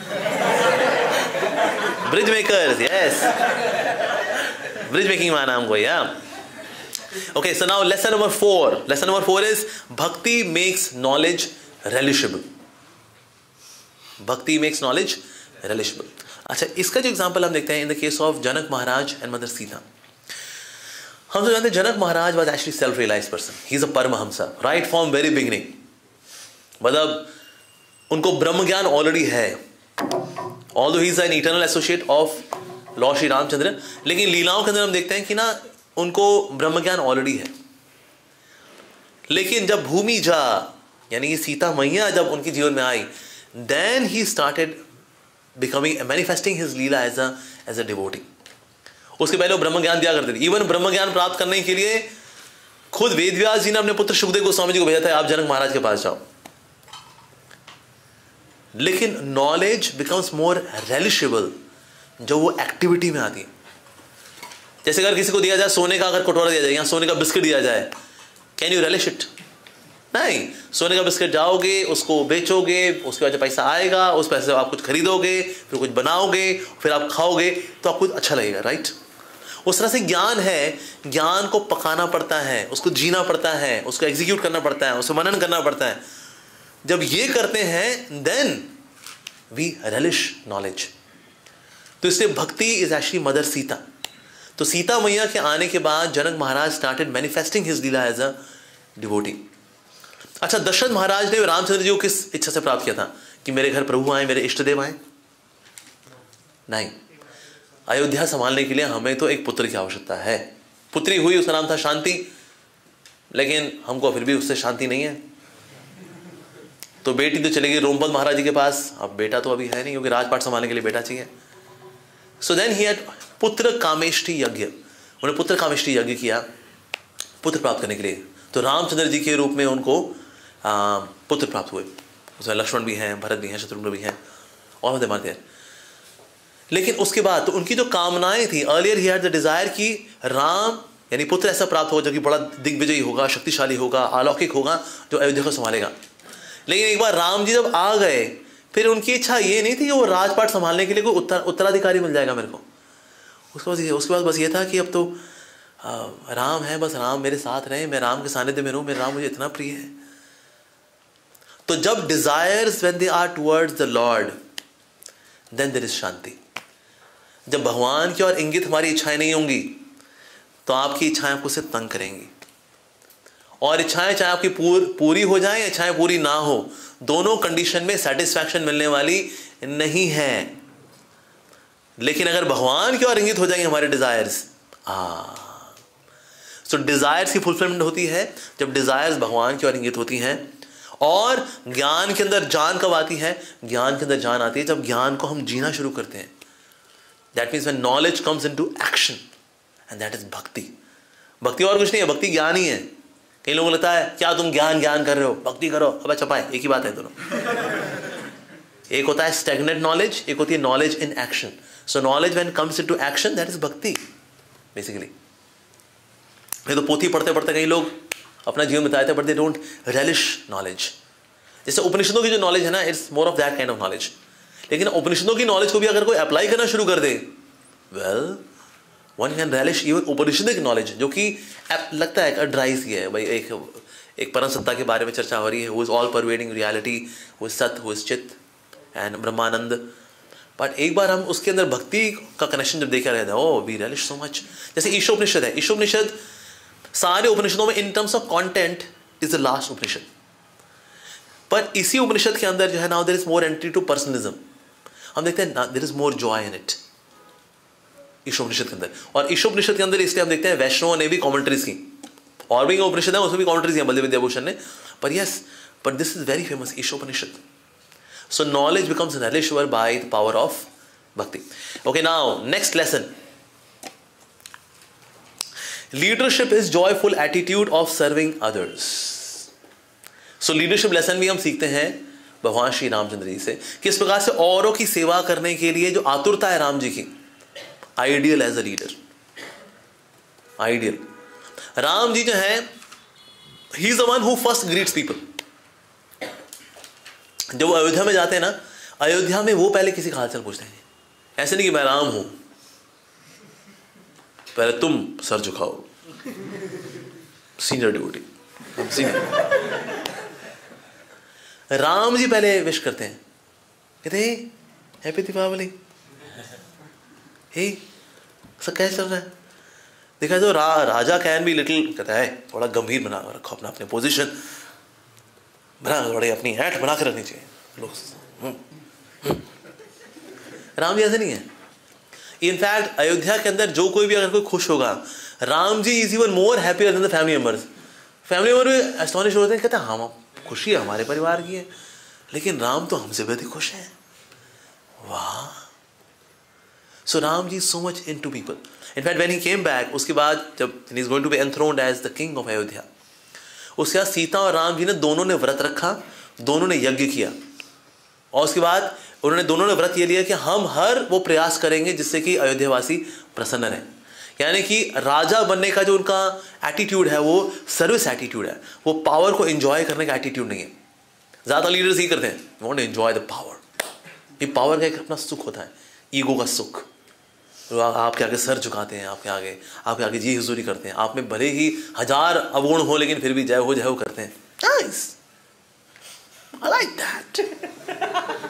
Bridge makers, yes, bridge making माना हमको. या okay, so now lesson number four. Lesson number four is bhakti makes knowledge relishable. Bhakti makes knowledge रेलिशेबल. अच्छा, इसका जो example हम देखते हैं in the case of Janak Maharaj and mother Sita. हम तो जानते हैं Janak Maharaj was actually self realised person. He is a paramahamsa right from very beginning. मतलब उनको ब्रह्म ज्ञान ऑलरेडी है, although he is an eternal associate of lord Shri Ramchandra. लेकिन लीलाओं के अंदर हम देखते हैं कि ना उनको ब्रह्म ज्ञान ऑलरेडी है. लेकिन जब भूमि जा यानी सीता मैया जब उनके जीवन में आई, then he started becoming manifesting his lila as a as a devotee. उसके पहले वो ब्रह्म ज्ञान दिया करते थे. इवन ब्रह्म ज्ञान प्राप्त करने के लिए खुद वेदव्यास जी ने अपने पुत्र सुखदेव गोस्वामी जी को भेजा था, आप जनक महाराज के पास जाओ. लेकिन नॉलेज बिकम्स मोर रेलिशेबल जो वो एक्टिविटी में आती है. जैसे अगर किसी को दिया जाए सोने का अगर कटोरा दिया जाए या सोने का बिस्किट दिया जाए, कैन यू रेलिश इट? नहीं. सोने का बिस्किट जाओगे, उसको बेचोगे, उसके बाद जब पैसा आएगा उस पैसे से आप कुछ खरीदोगे, फिर कुछ बनाओगे, फिर आप खाओगे तो आपको अच्छा लगेगा, राइट? उस तरह से ज्ञान है, ज्ञान को पकाना पड़ता है, उसको जीना पड़ता है, उसको एग्जीक्यूट करना पड़ता है, उसको मनन करना पड़ता है. जब ये करते हैं देन वी रेलिश नॉलेज. तो इसलिए भक्ति इज एक्चुअली मदर सीता. तो सीता मैया के आने के बाद Janak Maharaj started manifesting his lila as a devotee. अच्छा, दशरथ महाराज ने रामचंद्र जी को किस इच्छा से प्राप्त किया था कि मेरे घर प्रभु आए, मेरे इष्ट देव आए? नहीं. अयोध्या संभालने के लिए हमें तो एक पुत्र की आवश्यकता है. पुत्री हुई, उसका नाम था शांति, लेकिन हमको फिर भी उससे शांति नहीं है. तो बेटी तो चली गई रोमपद महाराज जी के पास. अब बेटा तो अभी है नहीं क्योंकि राजपाट संभालने के लिए बेटा चाहिए. सो देन ही हैड पुत्र कामेष्टि यज्ञ. उन्होंने पुत्र कामेष्टि यज्ञ किया पुत्र प्राप्त करने के लिए. तो रामचंद्र जी के रूप में उनको आ, पुत्र प्राप्त हुए. उसमें लक्ष्मण भी हैं, भरत भी हैं, शत्रुघ्न भी हैं, और देर. लेकिन उसके बाद तो उनकी जो कामनाएं थी, earlier he had the desire कि राम यानी पुत्र ऐसा प्राप्त हो जो कि बड़ा दिग्विजयी होगा, शक्तिशाली होगा, अलौकिक होगा, जो अयोध्या को संभालेगा। लेकिन एक बार राम जी जब आ गए, फिर उनकी इच्छा ये नहीं थी कि वो राजपाट संभालने के लिए कोई उत्तर उत्तराधिकारी मिल जाएगा मेरे को। उसके बाद उसके बाद बस ये था कि अब तो आ, राम है, बस राम मेरे साथ रहे, मैं राम के सानिध्य में रहूं, मेरा राम मुझे इतना प्रिय है। तो जब desires when they are towards the lord then there is शांति। जब भगवान की ओर इंगित हमारी इच्छाएं नहीं होंगी तो आपकी इच्छाएं आपको सिर्फ तंग करेंगी। और इच्छाएं चाहे आपकी पूर, पूरी हो जाएं या इच्छाएं पूरी ना हो, दोनों कंडीशन में सेटिस्फैक्शन मिलने वाली नहीं है। लेकिन अगर भगवान की ओर इंगित हो जाएंगे हमारे डिजायर्स, आ सो डिजायर्स की फुलफिलमेंट होती है जब डिजायर्स भगवान की ओर इंगित होती हैं। और ज्ञान के अंदर जान कब आती है? ज्ञान के अंदर जान आती है जब ज्ञान को हम जीना शुरू करते हैं। That means when knowledge comes into action and that is bhakti. भक्ति और कुछ नहीं है, भक्ति ज्ञान ही है। कई लोगों को लगता है क्या तुम ज्ञान ज्ञान कर रहे हो, भक्ति करो, अब चपाए, एक ही बात है दोनों। एक होता है स्टैग्नेंट नॉलेज, एक होती है knowledge in action. So knowledge when comes into action that is bhakti basically. ये तो पोथी पढ़ते पढ़ते कई लोग अपना जीवन बिताए थे, but they don't relish knowledge. जैसे उपनिषदों की जो नॉलेज है ना, it's more of that kind of knowledge. लेकिन उपनिषदों की नॉलेज को भी अगर कोई अप्लाई करना शुरू कर दे, well one can relish even Upanishadic knowledge, जो कि लगता है ड्राई सी है भाई। एक एक परम सत्ता के बारे में चर्चा हो रही है, who is all pervading reality, who is सत, हु इज चित एंड ब्रह्मानंद। बट एक बार हम उसके अंदर भक्ति का कनेक्शन जब देखा रहता है, oh we relish so much. जैसे ईशोपनिषद है, ईशोपनिषद सारे उपनिषदों में in terms of content is the last Upanishad. पर इसी उपनिषद के अंदर जो है now there is more entry to personalism. हम देखते हैं there is more joy in it Ishopanishad के अंदर। और ईशोपनिषद के अंदर इसलिए हम देखते हैं वैष्णवों ने भी कमेंट्रीज की, और भी उपनिषद है उसमें भी कमेंट्रीज हैं बल्लभ विद्याभूषण ने। पर yes, but this is very famous Ishopanishad. So knowledge becomes relishable by the power of bhakti. Okay, now next lesson, leadership is joyful attitude of serving others. So leadership lesson भी हम सीखते हैं भगवान श्री रामचंद्र जी से, किस प्रकार से औरों की सेवा करने के लिए जो आतुरता है राम जी की, ideal as a leader, ideal. Ram ji जो है, ही is the one who first greets people. जब वो अयोध्या में जाते हैं ना, अयोध्या में वो पहले किसी का हालचाल पूछते हैं। ऐसे नहीं कि मैं राम हूं, पहले तुम सर झुकाओ, senior duty, senior. Ram ji पहले विश करते हैं, कहते हैं हैप्पी दीपावली, हे सब कैसे चल रहा है। देखा तो रा, राजा कैन बी लिटिल, कहता है थोड़ा गंभीर बना रखो अपना अपने पोजीशन बना, थोड़ी अपनी हैट बना कर रखनी चाहिए लोग। राम जी ऐसे नहीं है। इनफैक्ट अयोध्या के अंदर जो कोई भी अगर कोई खुश होगा, Ram ji is even more happier than the family members. Family member भी एस्टोनिश होते हैं, कहते हैं हम खुशी हमारे परिवार की है, लेकिन राम तो हमसे भी अधिक खुश है। वाह। So Ram ji so much into people. In fact when he came back, उसके बाद जब he is going to be enthroned as the king of Ayodhya, उसके बाद सीता और राम जी ने दोनों ने व्रत रखा, दोनों ने यज्ञ किया, और उसके बाद उन्होंने दोनों ने व्रत ये लिया कि हम हर वो प्रयास करेंगे जिससे कि अयोध्यावासी प्रसन्न रहे। यानी कि राजा बनने का जो उनका एटीट्यूड है वो सर्विस एटीट्यूड है, वो पावर को एंजॉय करने का एटीट्यूड नहीं है। ज़्यादा लीडर्स ही करते हैं, want to enjoy the power. ये पावर का एक अपना सुख होता है, ईगो का सुख। तो आपके आगे सर झुकाते हैं, आपके आगे आपके आगे जी हुजूरी करते हैं, आप में भले ही हजार अवगुण हो लेकिन फिर भी जय हो जय हो करते हैं। Nice, I like that.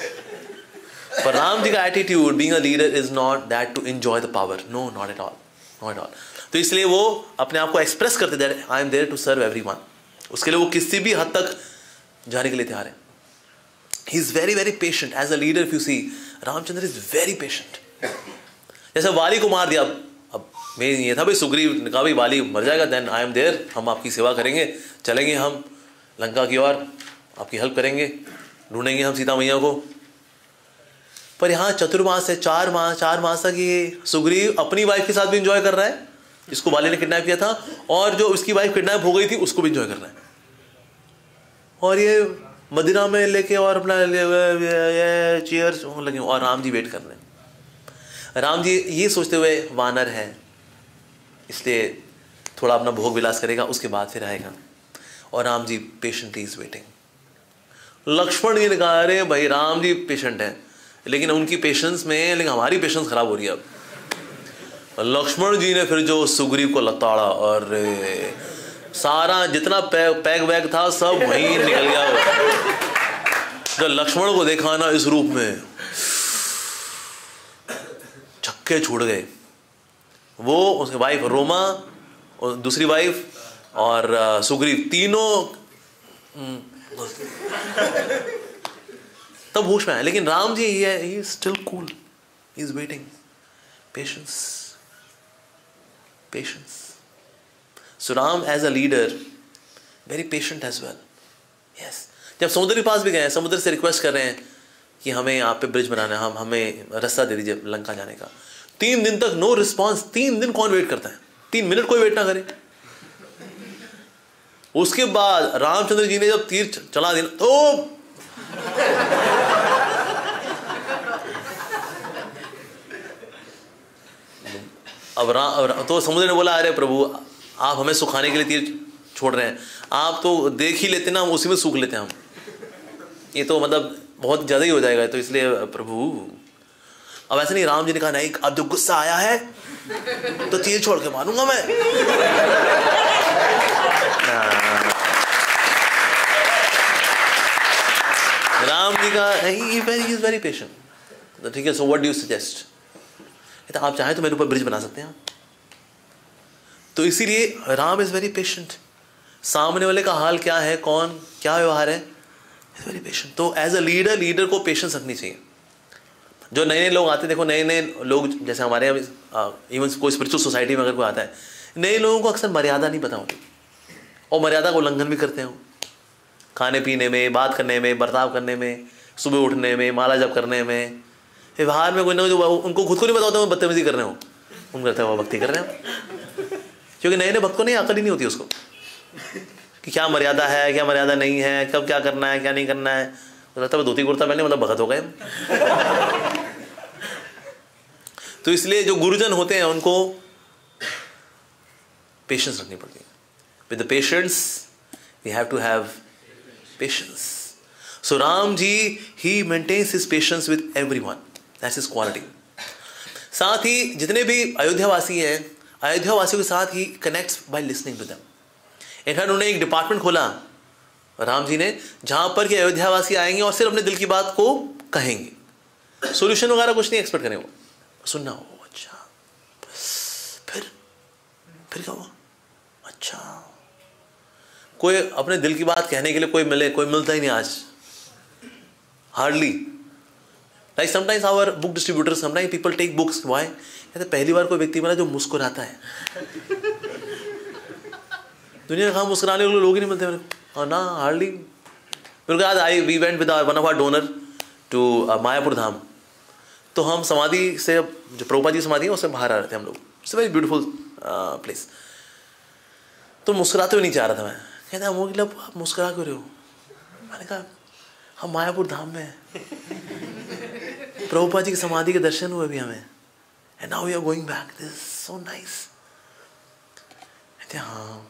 पर राम जी का attitude being a leader is not that to enjoy the power, no, not at all, not at all. तो इसलिए वो अपने आप को एक्सप्रेस करते that I am there to serve everyone. उसके लिए वो किसी भी हद तक जाने के लिए तैयार है। ही is very very patient as a leader. If you see, Ramchandra is very patient. जैसे वाली को मार दिया, अब मैं ये था भाई सुग्रीव ने कहा भाई वाली मर जाएगा, देन आई एम देयर, हम आपकी सेवा करेंगे, चलेंगे हम लंका की ओर, आपकी हेल्प करेंगे, ढूंढेंगे हम सीता मैया को। पर यहाँ चतुर्मास है, चार मास चार मास तक ये सुग्रीव अपनी वाइफ के साथ भी इंजॉय कर रहा है, जिसको वाली ने किडनैप किया था, और जो उसकी वाइफ किडनैप हो गई थी उसको भी इंजॉय कर रहा है। और ये मदीना में लेके और अपना चीयर्स लगे, और राम जी वेट कर रहे हैं। राम जी ये सोचते हुए वानर है इसलिए थोड़ा अपना भोग विलास करेगा, उसके बाद फिर आएगा। और Ram ji patiently is waiting. Lakshman ji ने कहा अरे भाई राम जी पेशेंट है, लेकिन उनकी पेशेंस में लेकिन हमारी पेशेंस खराब हो रही है अब। लक्ष्मण जी ने फिर जो सुग्रीव को लताड़ा और सारा जितना पैग पैग वैग था सब वहीं निकल गया। जब लक्ष्मण को देखा ना इस रूप में, छक्के छूट गए। वो उसकी वाइफ रोमा और दूसरी वाइफ और सुग्रीव तीनों तब होश में आए। लेकिन राम जी ही है, ही is still cool, he is waiting, patience patience. So Ram as a leader very patient as well. Yes, जब समुद्र के पास भी गए, समुद्र से रिक्वेस्ट कर रहे हैं कि हमें यहाँ पे ब्रिज बनाना है, हम हमें रास्ता दे दीजिए लंका जाने का। तीन दिन तक नो रिस्पॉन्स। तीन दिन कौन वेट करता है? तीन मिनट कोई वेट ना करे। उसके बाद रामचंद्र जी ने जब तीर चला दिया तो अब राम तो समुद्र ने बोला अरे प्रभु आप हमें सुखाने के लिए तीर छोड़ रहे हैं, आप तो देख ही लेते ना, हम उसी में सूख लेते हैं हम, ये तो मतलब बहुत ज़्यादा ही हो जाएगा, तो इसलिए प्रभु। अब ऐसे नहीं, राम जी ने कहा नहीं अब जो गुस्सा आया है तो तीर छोड़ के मारूंगा मैं। राम जी का ही इज वेरी पेशेंट। ठीक है, so what do you suggest? तो आप चाहें तो मेरे ऊपर ब्रिज बना सकते हैं। तो इसीलिए राम इज वेरी पेशेंट। सामने वाले का हाल क्या है, कौन क्या व्यवहार है, इज वेरी पेशेंट। तो एज अ लीडर लीडर को पेशेंस रखनी चाहिए। जो नए नए लोग आते हैं, देखो नए नए लोग जैसे हमारे यहाँ इवन कोई स्पिरिचुअल सोसाइटी में अगर कोई आता है, नए लोगों को अक्सर मर्यादा नहीं पता होती और मर्यादा का उल्लंघन भी करते हैं। खाने पीने में, बात करने में, बर्ताव करने में, सुबह उठने में, माला जप करने में, व्यवहार में कोई ना जो उनको खुद को नहीं पता होता वो बदतमीजी कर रहे हो, उन करते हैं वो भक्ति कर रहे हैं। क्योंकि नए नए भक्त को नहीं अकल ही नहीं होती उसको कि क्या मर्यादा है, क्या मर्यादा नहीं है, कब क्या करना है, क्या नहीं करना है। लगता है धोती कुर्ता पहने मतलब भगत हो गए। तो इसलिए जो गुरुजन होते हैं उनको पेशेंस रखनी पड़ती है। With the patience we have to have patience. So Ram ji he maintains his patience with everyone, that's his quality. साथ ही जितने भी अयोध्या वासी हैं, अयोध्या वासियों के साथ he connects by listening to them. In fact उन्होंने एक डिपार्टमेंट खोला राम जी ने, जहां पर कि अयोध्या वासी आएंगे और सिर्फ अपने दिल की बात को कहेंगे, सोल्यूशन वगैरह कुछ नहीं एक्सपेक्ट करेंगे, सुनना हो। अच्छा फिर फिर क्या हुआ? अच्छा, कोई अपने दिल की बात कहने के लिए कोई मिले, कोई मिलता ही नहीं आज, hardly. Like sometimes our book distributors, sometimes people take books, why? कहते पहली बार कोई व्यक्ति मिला जो मुस्कुराता है। दुनिया में कहाँ मुस्कुराने वाले लोग ही नहीं मिलते मेरे को, और ना हार्डली। मेरे को याद आई, we went with one of our donor to Mayapur Dham. तो हम समाधि से, जो प्रभुपाद जी समाधि है उससे बाहर आ रहे थे हम लोग। It's a very beautiful place. तो मुस्कुराते हुए नीचे आ रहा था मैं। कहता है मतलब आप मुस्कुरा क्यों रहे हो? मैंने कहा हम मायापुर धाम में हैं, प्रभुपाद जी की समाधि के दर्शन हुए भी हमें, and now we are going back, this is so nice. कहते हाँ।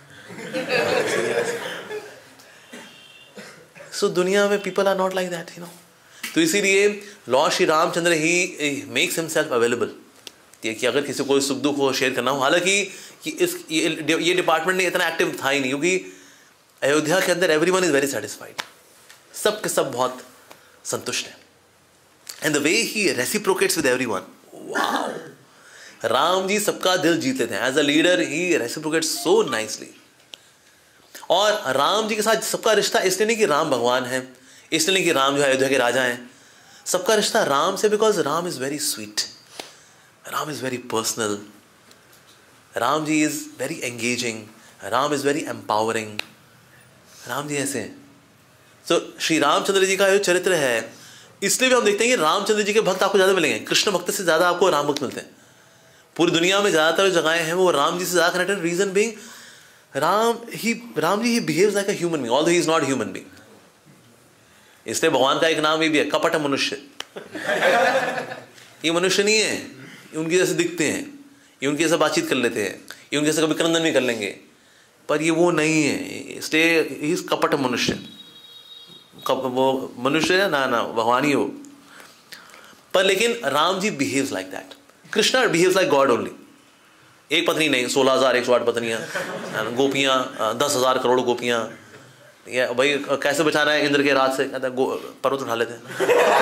सो दुनिया में people are not like that, you know. तो इसीलिए lord Shri Ramchandra he makes himself available कि अगर किसी को सुख दुख को शेयर करना हो। हालांकि कि इस ये, ये डिपार्टमेंट ने इतना एक्टिव था ही नहीं, क्योंकि अयोध्या के अंदर एवरीवन इज वेरी सेटिस्फाइड, सब के सब बहुत संतुष्ट हैं। And the way he reciprocates with everyone, wow. Ram ji सबका दिल जीत लेते हैं। As a leader he reciprocates so nicely. और राम जी के साथ सबका रिश्ता इसलिए नहीं कि राम भगवान है, इसलिए नहीं कि राम जो है अयोध्या के राजा हैं, सबका रिश्ता राम से because Ram is very sweet, Ram is very personal, Ram ji is very engaging, Ram is very empowering. Ram ji ऐसे हैं। तो श्री रामचंद्र जी का जो चरित्र है, इसलिए भी हम देखते हैं कि रामचंद्र जी के भक्त आपको ज्यादा मिलेंगे। कृष्ण भक्त से ज्यादा आपको राम भक्त मिलते हैं। पूरी दुनिया में ज्यादातर जगहें हैं वो राम जी से ज्यादा connected. Reason being Ram he Ram ji he behaves like a human being, although he is not human being. इसलिए भगवान का एक नाम ये भी है, कपट मनुष्य। ये मनुष्य नहीं है, ये उनके जैसे दिखते हैं, ये उनके जैसे बातचीत कर लेते हैं, ये उनके जैसे कभी क्रंदन भी कर लेंगे, पर ये वो नहीं है। स्टे ही इज कपट मनुष्य, वो मनुष्य है ना, ना भगवान ही हो। पर लेकिन Ram ji behaves like that, Krishna behaves like God only. एक पत्नी नहीं, सोलह हजार एक सौ आठ पत्नियां, गोपियां, दस हजार करोड़ गोपियां। ये भाई कैसे बचाना है इंद्र के राज से, कहता है पर्वत उठा लेते हैं।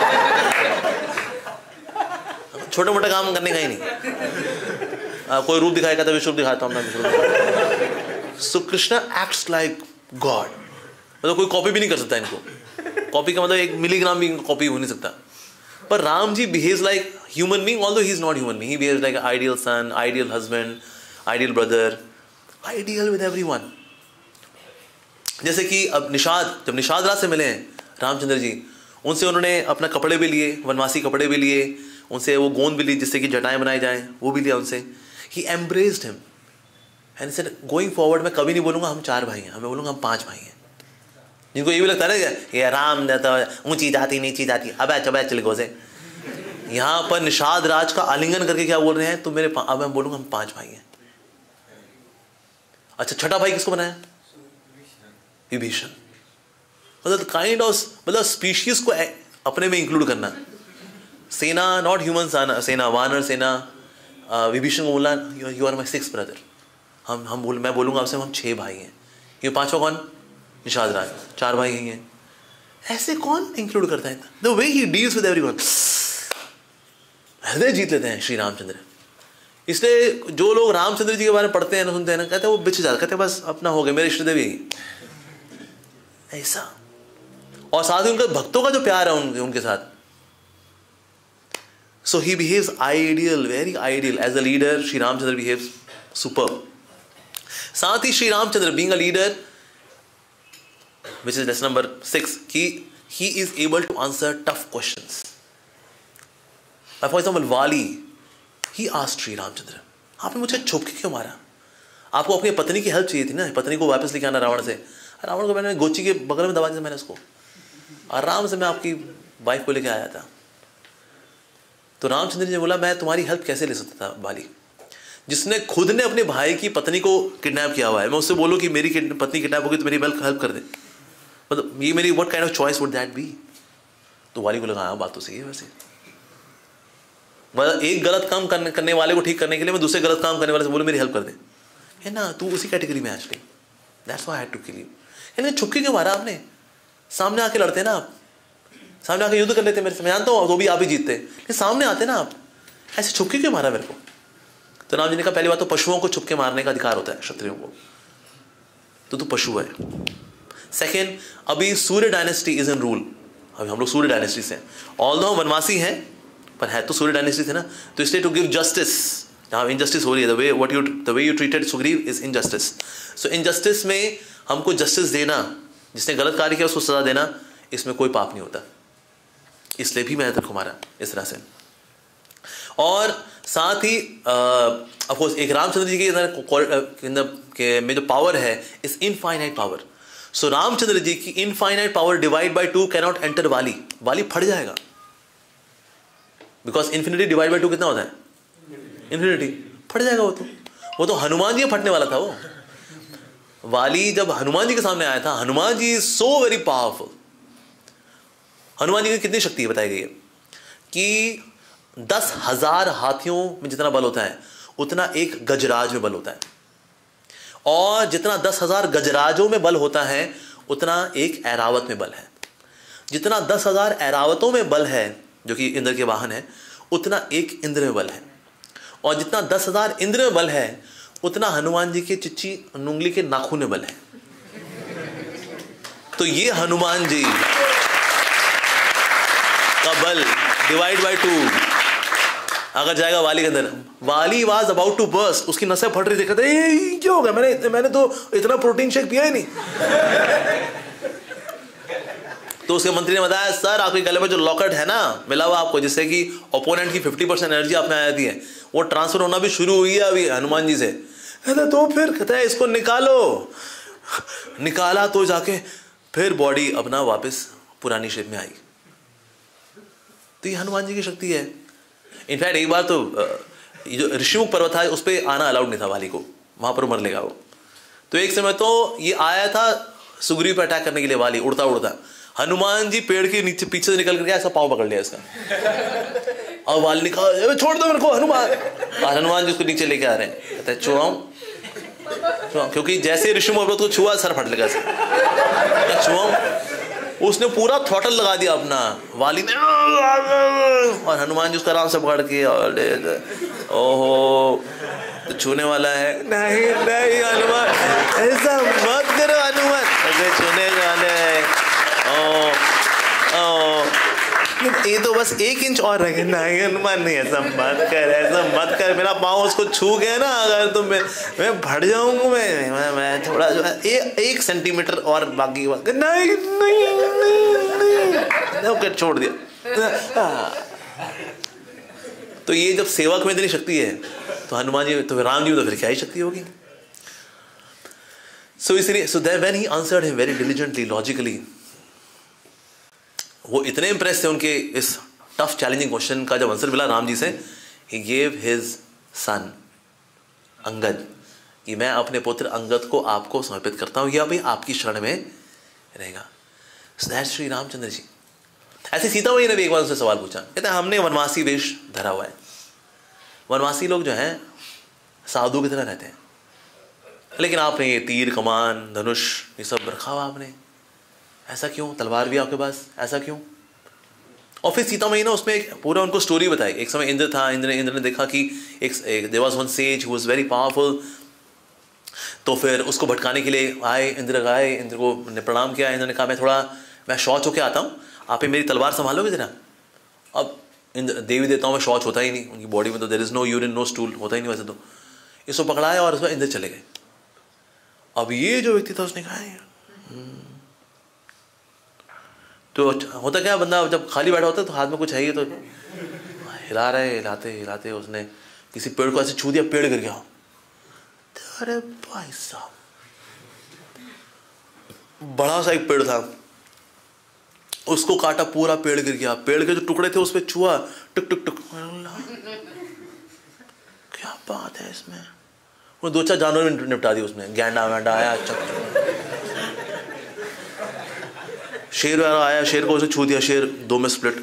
छोटे मोटे काम करने का ही नहीं। आ, कोई रूप दिखाया, कहता है विश्व रूप दिखाता हूं मैं, विश्व रूप। So Krishna acts like God, मतलब कोई कॉपी भी नहीं कर सकता इनको। कॉपी का मतलब एक मिलीग्राम भी कॉपी हो नहीं सकता। पर Ram ji behaves like human being, although he is not human being. He behaves like ideal son, ideal husband, ideal brother, ideal with everyone. जैसे कि अब निषाद, जब निषाद राज से मिले हैं रामचंद्र जी, उनसे उन्होंने अपना कपड़े भी लिए, वनवासी कपड़े भी लिए, उनसे वो गोंद भी ली जिससे कि जटाएं बनाई जाएं, वो भी लिया उनसे। He embraced him and said going forward मैं कभी नहीं बोलूंगा हम चार भाई हैं, मैं बोलूंगा हम पांच भाई हैं। जिनको ये भी लगता है ना ये राम तो ऊंची जाती नीची जाती, अब चबा चल गो से, यहाँ पर निषाद राज का आलिंगन करके क्या बोल रहे हैं, तुम मेरे, अब मैं बोलूंगा हम पांच भाई हैं। अच्छा छठा भाई किसको बनाया? विभीषण। मतलब काइंड ऑफ, मतलब स्पीशीज को अपने में इंक्लूड करना। सेना, नॉट ह्यूमन सेना, वानर सेना। विभीषण को बोला you are my six brother, हम हम बोल मैं बोलूंगा आपसे हम छह भाई हैं। ये पांचवा कौन? निषाद राज, चार भाई ही हैं। ऐसे कौन इंक्लूड करता है? The way he deals with everyone, हृदय जीत लेते हैं श्री रामचंद्र। इसलिए जो लोग रामचंद्र जी के बारे में पढ़ते हैं ना, सुनते हैं ना, कहते हैं वो बिछ जाते, कहते हैं बस अपना हो गया, मेरे इष्टदेव यही ऐसा। और साथ ही उनके भक्तों का जो प्यार है उनके उनके साथ। So he behaves ideal, very ideal as a leader. Shri Ramchandra behaves superb. साथ ही Shri Ramchandra being a leader, which is lesson number six, कि he is able to answer tough questions. For example, Vali, he asked Shri Ramchandra, आपने मुझे छुप के क्यों मारा? आपको अपनी पत्नी की हेल्प चाहिए थी ना, पत्नी को वापस लेके आना रावण से। रावण को मैंने गोची के बगल में दबा दिया, मैंने उसको आराम से मैं आपकी वाइफ को लेके आया था। तो रामचंद्र जी ने बोला मैं तुम्हारी हेल्प कैसे ले सकता था वाली, जिसने खुद ने अपने भाई की पत्नी को किडनैप किया हुआ है। मैं उससे बोलूँ कि मेरी पत्नी किडनैप होगी तो मेरी हेल्प कर दे, मतलब ये मेरी what kind of choice would that be? तो वाली को लगा हाँ बात तो सही है वैसे, मतलब एक गलत काम करने करने वाले को ठीक करने के लिए मैं दूसरे गलत काम करने वाले से बोलूं मेरी हेल्प कर दे, है ना, तू उसी कैटेगरी में actually, that's why I had to kill you. यानी छुपके क्यों मारा आपने? सामने आके लड़ते ना आप, सामने आके युद्ध कर लेते मेरे से, मैं जानता हूँ तो भी आप ही जीतते, लेकिन सामने आते ना आप, ऐसे छुपके क्यों मारा मेरे को? तो राम जी ने कहा पहली बात तो पशुओं को छुपके मारने का अधिकार होता है क्षत्रियों को, तो तू पशु है। सेकेंड, अभी Surya dynasty is in rule, अभी हम लोग सूर्य डायनेस्टी से, ऑल्दो हम वनवासी हैं पर है तो सूर्य डायनेस्टी से ना, तो इसलिए टू गिव जस्टिस, जहाँ इनजस्टिस हो रही है, the way what you the way you treated Sugriv is injustice. So injustice में हमको जस्टिस देना, जिसने गलत कार्य किया उसको सजा देना, इसमें कोई पाप नहीं होता, इसलिए भी मैंने तेरे को मारा इस तरह से। और साथ ही ऑफ कोर्स एक रामचंद्र जी के अंदर के में जो पावर है इस infinite power. So Ramchandra ji की infinite power divide by two can not enter Vali, Vali फट जाएगा, because infinity divide by two कितना होता है? इन्फिनिटी, फट जाएगा वो तो वो तो हनुमान जी फटने वाला था वो। वाली जब हनुमान जी के सामने आया था, Hanuman ji is so very powerful. Hanuman ji की कितनी शक्ति बताई गई है कि दस हजार हाथियों में जितना बल होता है उतना एक गजराज में बल होता है, और जितना दस हजार गजराजों में बल होता है उतना एक ऐरावत में बल है। जितना दस हजार ऐरावतों में बल है जो कि इंद्र के वाहन है, उतना एक इंद्र में बल है, और जितना दस हजार इंद्र में बल है उतना हनुमान जी के चिच्ची उंगली के नाखून में बल है। तो ये हनुमान जी का बल डिवाइड बाय टू अगर जाएगा वाली के अंदर, वाली वाज अबाउट टू बर्स्ट, उसकी नसें फट रही, देखा था ये क्या हो गया, मैंने मैंने तो इतना प्रोटीन शेक पिया ही नहीं। तो उसके मंत्री ने बताया सर आपके गले में जो लॉकेट है ना मिला हुआ आपको, जिससे कि ओपोनेंट की फिफ्टी परसेंट एनर्जी आप में आ जाती है, वो ट्रांसफर होना भी शुरू हुई है अभी हनुमान जी से। कहता तो फिर कहता है इसको निकालो, निकाला तो जाके फिर बॉडी अपना वापस पुरानी शेप में आई। तो ये हनुमान जी की शक्ति है। इनफैक्ट एक बार तो ये जो ऋषिमुख पर्वत था उस पर आना अलाउड नहीं था वाली को, वहां पर मर लेगा वो। तो एक समय तो ये आया था सुग्रीव पर अटैक करने के लिए, वाली उड़ता उड़ता, हनुमान जी पेड़ के नीचे पीछे से निकल करके ऐसा पाँव पकड़ लिया इसका, और वाली ने कहा छोड़ दो मेरे को हनुमान, और हनुमान जी उसको नीचे लेके आ रहे हैं, कहते हैं छुआऊं, क्योंकि जैसे ऋषिमुख पर्वत को छुआ सर फट लगा, छुआऊं, उसने पूरा थ्रॉटल लगा दिया अपना, वाली ने, और हनुमान जी उसका आराम से पकड़ के, और ओहो तो छूने वाला है, नहीं नहीं हनुमान ऐसा मत करो, हनुमान ऐसे छूने वाले हैं, ओ ओ ये तो बस एक इंच और रहे, नहीं हनुमान नहीं ऐसा मत कर, ऐसा मत कर, मेरा पाँव उसको छू गया ना अगर तो मैं मैं भट जाऊंगा, मैं मैं, मैं थोड़ा जो है ए, एक सेंटीमीटर और बाकी नहीं नहीं नहीं, नहीं छोड़ दिया। तो ये जब सेवक में इतनी शक्ति है तो हनुमान जी तो राम जी में तो फिर क्या ही शक्ति होगी। सो इसलिए so there when he answered him very diligently logically, वो इतने इंप्रेस थे उनके इस टफ चैलेंजिंग क्वेश्चन का जब आंसर मिला राम जी से, he gave his son Angad, कि मैं अपने पुत्र अंगद को आपको समर्पित करता हूं, या भाई आपकी शरण में रहेगा। So that's Shri Ramchandra ji. ऐसे सीता मैया ने भी एक बार उनसे सवाल पूछा, कहते हैं हमने वनवासी वेश धरा हुआ है, वनवासी लोग जो हैं साधु की तरह रहते हैं, लेकिन आपने ये तीर कमान धनुष ये सब रखा हुआ आपने, ऐसा क्यों, तलवार भी आपके पास, ऐसा क्यों? और फिर सीता मैया ने उसमें एक पूरा उनको स्टोरी बताई। एक समय इंद्र था, इंद्र ने इंद्र ने देखा कि एक there was one sage who was very powerful, तो फिर उसको भटकाने के लिए आए इंद्र, आए इंद्र को ने प्रणाम किया, इंद्र ने कहा मैं थोड़ा मैं शौच होके आता हूँ, आप मेरी तलवार संभालोगे जरा। अब इंद्र देवी देवताओं में शौच होता ही नहीं, उनकी बॉडी में तो there is no urine no stool, होता ही नहीं वैसे तो। इसको पकड़ाया और उसमें इंद्र चले गए। अब ये जो व्यक्ति था उसने कहा तो होता क्या, बंदा जब खाली बैठा होता है तो हाथ में कुछ है ही तो हिला रहे हिलाते हिलाते उसने किसी पेड़ को ऐसे छू दिया, पेड़ गिर गया। अरे भाई साहब, बड़ा सा एक पेड़ था, उसको काटा, पूरा पेड़ गिर गया, पेड़ के जो टुकड़े थे उस पर छुआ, टुक टुक टुक, क्या बात है इसमें। वो दो चार जानवर में निपटा दी उसने, गैंडा वैंडा आया, चक शेर वाला आया, शेर को उसे छू दिया, शेर दो में स्प्लिट।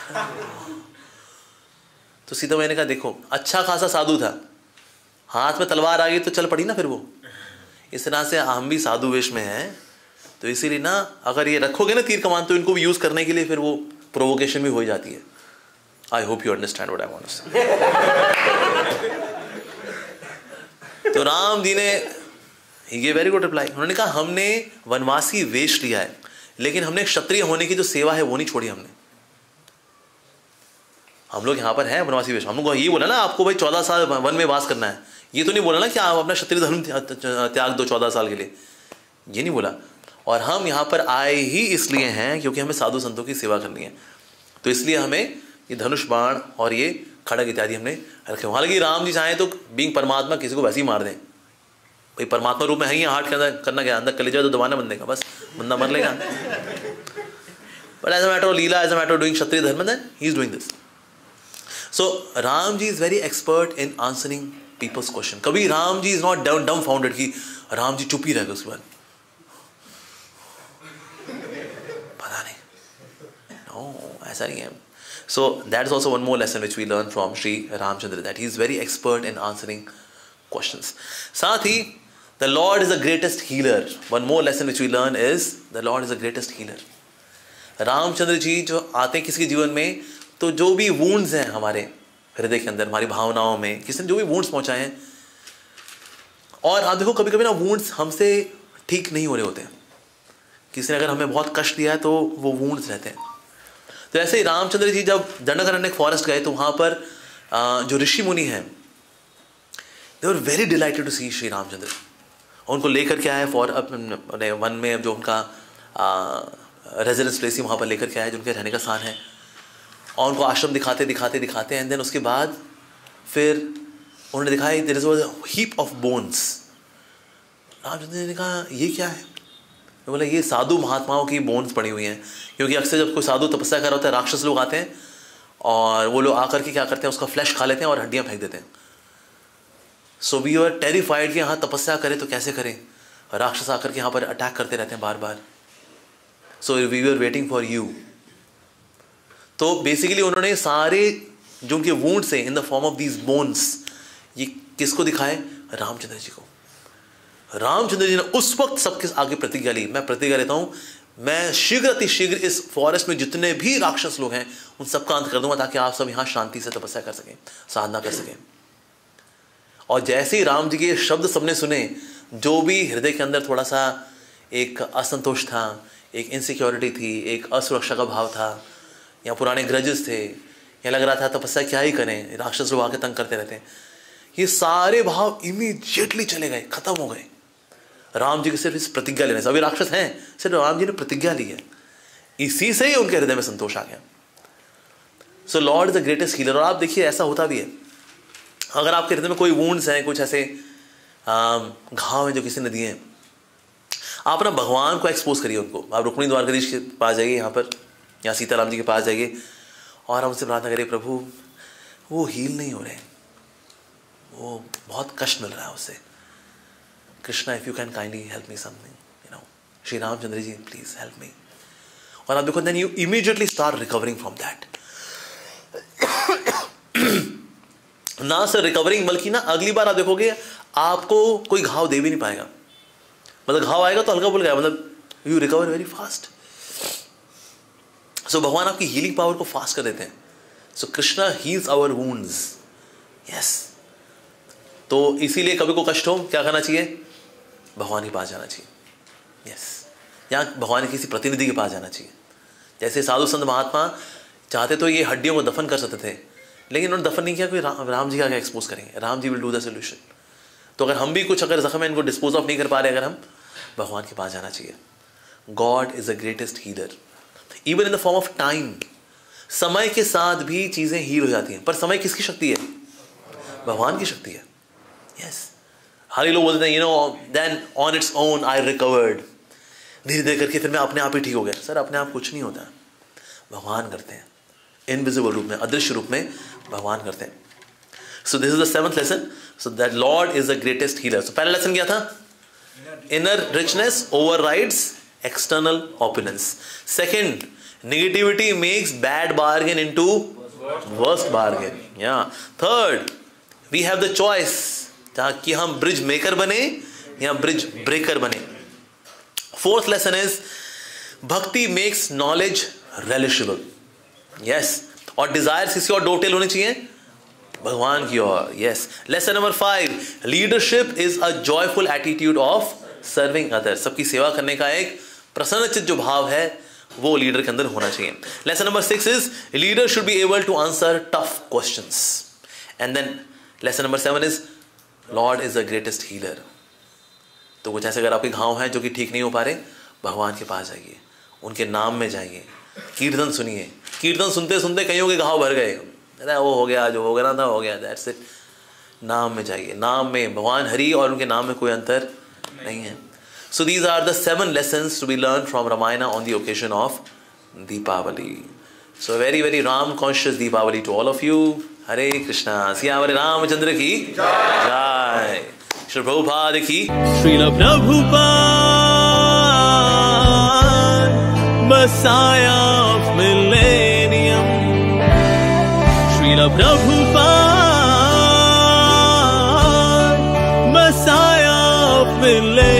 तो सीता मैया ने कहा देखो अच्छा खासा साधु था, हाथ में तलवार आ गई तो चल पड़ी ना फिर वो। इस तरह से हम भी साधु वेश में हैं, तो इसीलिए ना अगर ये रखोगे ना तीर कमान तो इनको भी यूज करने के लिए फिर वो प्रोवोकेशन भी हो जाती है। I hope you understand what I want to say. तो राम जी ने ये वेरी गुड रिप्लाई, उन्होंने कहा हमने वनवासी वेश लिया है, लेकिन हमने क्षत्रिय होने की जो सेवा है वो नहीं छोड़ी हमने। हम लोग यहाँ पर हैं वनवासी वेश, हम लोग ये बोला ना आपको भाई चौदह साल वन में वास करना है, ये तो नहीं बोला ना कि आप अपना क्षत्रिय धर्म त्याग दो चौदह साल के लिए, ये नहीं बोला। और हम यहाँ पर आए ही इसलिए हैं क्योंकि हमें साधु संतों की सेवा करनी है, तो इसलिए हमें ये धनुष बाण और ये खड़ग इत्यादि हमने रखे। हालांकि राम जी चाहें तो बीइंग परमात्मा किसी को वैसे ही मार दें, भाई परमात्मा रूप में है ही, हार्ट के अंदर करना क्या, अंदर कलेजा तो दबाना बंदे का, बस बंदा मर लेगा। But as a matter of leela, as a matter of doing kshatriya dharma, then he is doing this. So Ram ji is very expert in answering people's question. कभी Ram ji is not down dumbfounded कि राम जी चुप ही रह गए उसके बाद, पता नहीं, नो ऐसा नहीं है। So that is also one more lesson which we learn from Sri Ramchandra, that he is very expert in answering questions. साथ ही the Lord is the greatest healer. One more lesson which we learn is the Lord is the greatest healer. Ramchandra ji जो आते हैं किसी के जीवन में, तो जो भी wounds हैं हमारे हृदय के अंदर, हमारी भावनाओं में किसी ने जो भी wounds पहुंचाए हैं, और आप देखो कभी कभी ना wounds हमसे ठीक नहीं हो रहे होते हैं, किसी ने अगर हमें बहुत कष्ट दिया है तो वो wounds रहते हैं। तो ऐसे ही रामचंद्र जी जब दंडकारण्यक फॉरेस्ट गए तो वहाँ पर जो ऋषि मुनि हैं, they were very delighted to see Shri Ramchandra, और उनको लेकर के आए फॉर अपने वन में जो उनका रेजिडेंस प्लेस ही वहाँ पर लेकर के आए, जो उनके रहने का स्थान है, और उनको आश्रम दिखाते दिखाते दिखाते एंड देन उसके बाद फिर उन्होंने दिखाया there was a heap of bones. Ramchandra ji ने कहा ये क्या है, तो बोला ये साधु महात्माओं की बोन्स पड़ी हुई हैं, क्योंकि अक्सर जब कोई साधु तपस्या कर रहा होता है राक्षस लोग आते हैं और वो लोग आकर के क्या करते हैं, उसका फ्लैश खा लेते हैं और हड्डियां फेंक देते हैं. सो वी आर टेरिफाइड कि यहाँ तपस्या करें तो कैसे करें, राक्षस आकर के यहाँ पर अटैक करते रहते हैं बार बार. So we are waiting for you. तो बेसिकली उन्होंने सारे जो उनके वुंड्स हैं in the form of these bones, ये किसको दिखाए, रामचंद्र जी को. रामचंद्र जी ने उस वक्त सबके आगे प्रतिज्ञा ली, मैं प्रतिज्ञा लेता हूँ मैं शीघ्र अति शीघ्र इस फॉरेस्ट में जितने भी राक्षस लोग हैं उन सबका अंत कर दूंगा, ताकि आप सब यहाँ शांति से तपस्या कर सकें, साधना कर सकें. और जैसे ही राम जी के शब्द सबने सुने, जो भी हृदय के अंदर थोड़ा सा एक असंतोष था, एक इनसिक्योरिटी थी, एक असुरक्षा का भाव था, या पुराने ग्रजेस थे, या लग रहा था तपस्या क्या ही करें, राक्षस लोग आके तंग करते रहते हैं, ये सारे भाव इमीडिएटली चले गए, खत्म हो गए राम जी के सिर्फ इस प्रतिज्ञा लेने से. अभी राक्षस हैं, सिर्फ राम जी ने प्रतिज्ञा ली है, इसी से ही उनके हृदय में संतोष आ गया. So Lord is the greatest healer. और आप देखिए ऐसा होता भी है, अगर आपके हृदय में कोई वुंड्स हैं, कुछ ऐसे घाव हैं जो किसी ने दिए हैं, आप ना भगवान को एक्सपोज करिए उनको. आप रुक्मिणी द्वारकाधीश के पास जाइए यहाँ पर, या सीताराम जी के पास जाइए, और हम उनसे प्रार्थना करिए, प्रभु वो हील नहीं हो रहे, वो बहुत कष्ट मिल रहा है उससे. Krishna if you can kindly help me something, you know, Shri Ramchandra ji please help me. और आप देखो, then you immediately start recovering from that. ना सर रिकवरिंग, बल्कि ना अगली बार आप देखोगे आपको कोई घाव दे भी नहीं पाएगा. मतलब घाव आएगा तो हल्का फुल्का, मतलब यू रिकवर वेरी फास्ट. सो भगवान आपकी हीलिंग पावर को फास्ट कर देते हैं. So Krishna heals our wounds. Yes. तो इसीलिए कभी को कष्ट हो क्या करना चाहिए, भगवान के पास जाना चाहिए. यस. या भगवान के किसी प्रतिनिधि के पास जाना चाहिए. जैसे साधु संत महात्मा चाहते तो ये हड्डियों को दफन कर सकते थे, लेकिन उन्होंने दफन नहीं किया, कोई राम, राम जी का क्या एक्सपोज करेंगे, Ram ji will do the solution. तो अगर हम भी कुछ अगर जख्म है इनको डिस्पोज ऑफ नहीं कर पा रहे, अगर हम भगवान के पास जाना चाहिए. God is the greatest healer. Even in the form of time, समय के साथ भी चीजें हील हो जाती हैं, पर समय किसकी शक्ति है, भगवान की शक्ति है. यस. हर लोग बोलते हैं, you know, then on its own I recovered, धीरे धीरे करके फिर मैं अपने आप ही ठीक हो गया. सर अपने आप कुछ नहीं होता, भगवान करते हैं, इनविजिबल रूप में, अदृश्य रूप में भगवान करते हैं. So this is the seventh lesson. So that Lord is the greatest healer. So पहला लेसन क्या था, inner richness overrides external opulence. Second, negativity makes bad bargain into worst bargain. या third, we have the choice, ताकि हम bridge maker बने या bridge breaker बने. Fourth lesson is bhakti makes knowledge relishable. Yes. और डिजायर्स किसी और डोटेल होने चाहिए, भगवान की ओर. Yes. Lesson number five, leadership is a joyful attitude of serving others. सबकी सेवा करने का एक प्रसन्नचित्त जो भाव है वो लीडर के अंदर होना चाहिए. Lesson number six is leader should be able to answer tough questions. And then lesson number seven is Lord is the greatest healer. तो कुछ ऐसे अगर आपके घाव हैं जो कि ठीक नहीं हो पा रहे, भगवान के पास जाइए, उनके नाम में जाइए, कीर्तन सुनिए. कीर्तन सुनते सुनते कईयों के घाव भर गए, वो हो गया, जो हो गया ना हो गया, दैट्स इट. नाम में जाइए, नाम में भगवान हरि और उनके नाम में कोई अंतर नहीं है. So these are the seven lessons to be learned from Ramayana on the occasion of Deepavali. So very very Ram conscious Deepavali to all of you. Hare Krishna. Siyavar Ramchandra की जय. श्री प्रभुपाद की. Srila Prabhupada, Messiah of millennium. Srila Prabhupada, Messiah of millennium.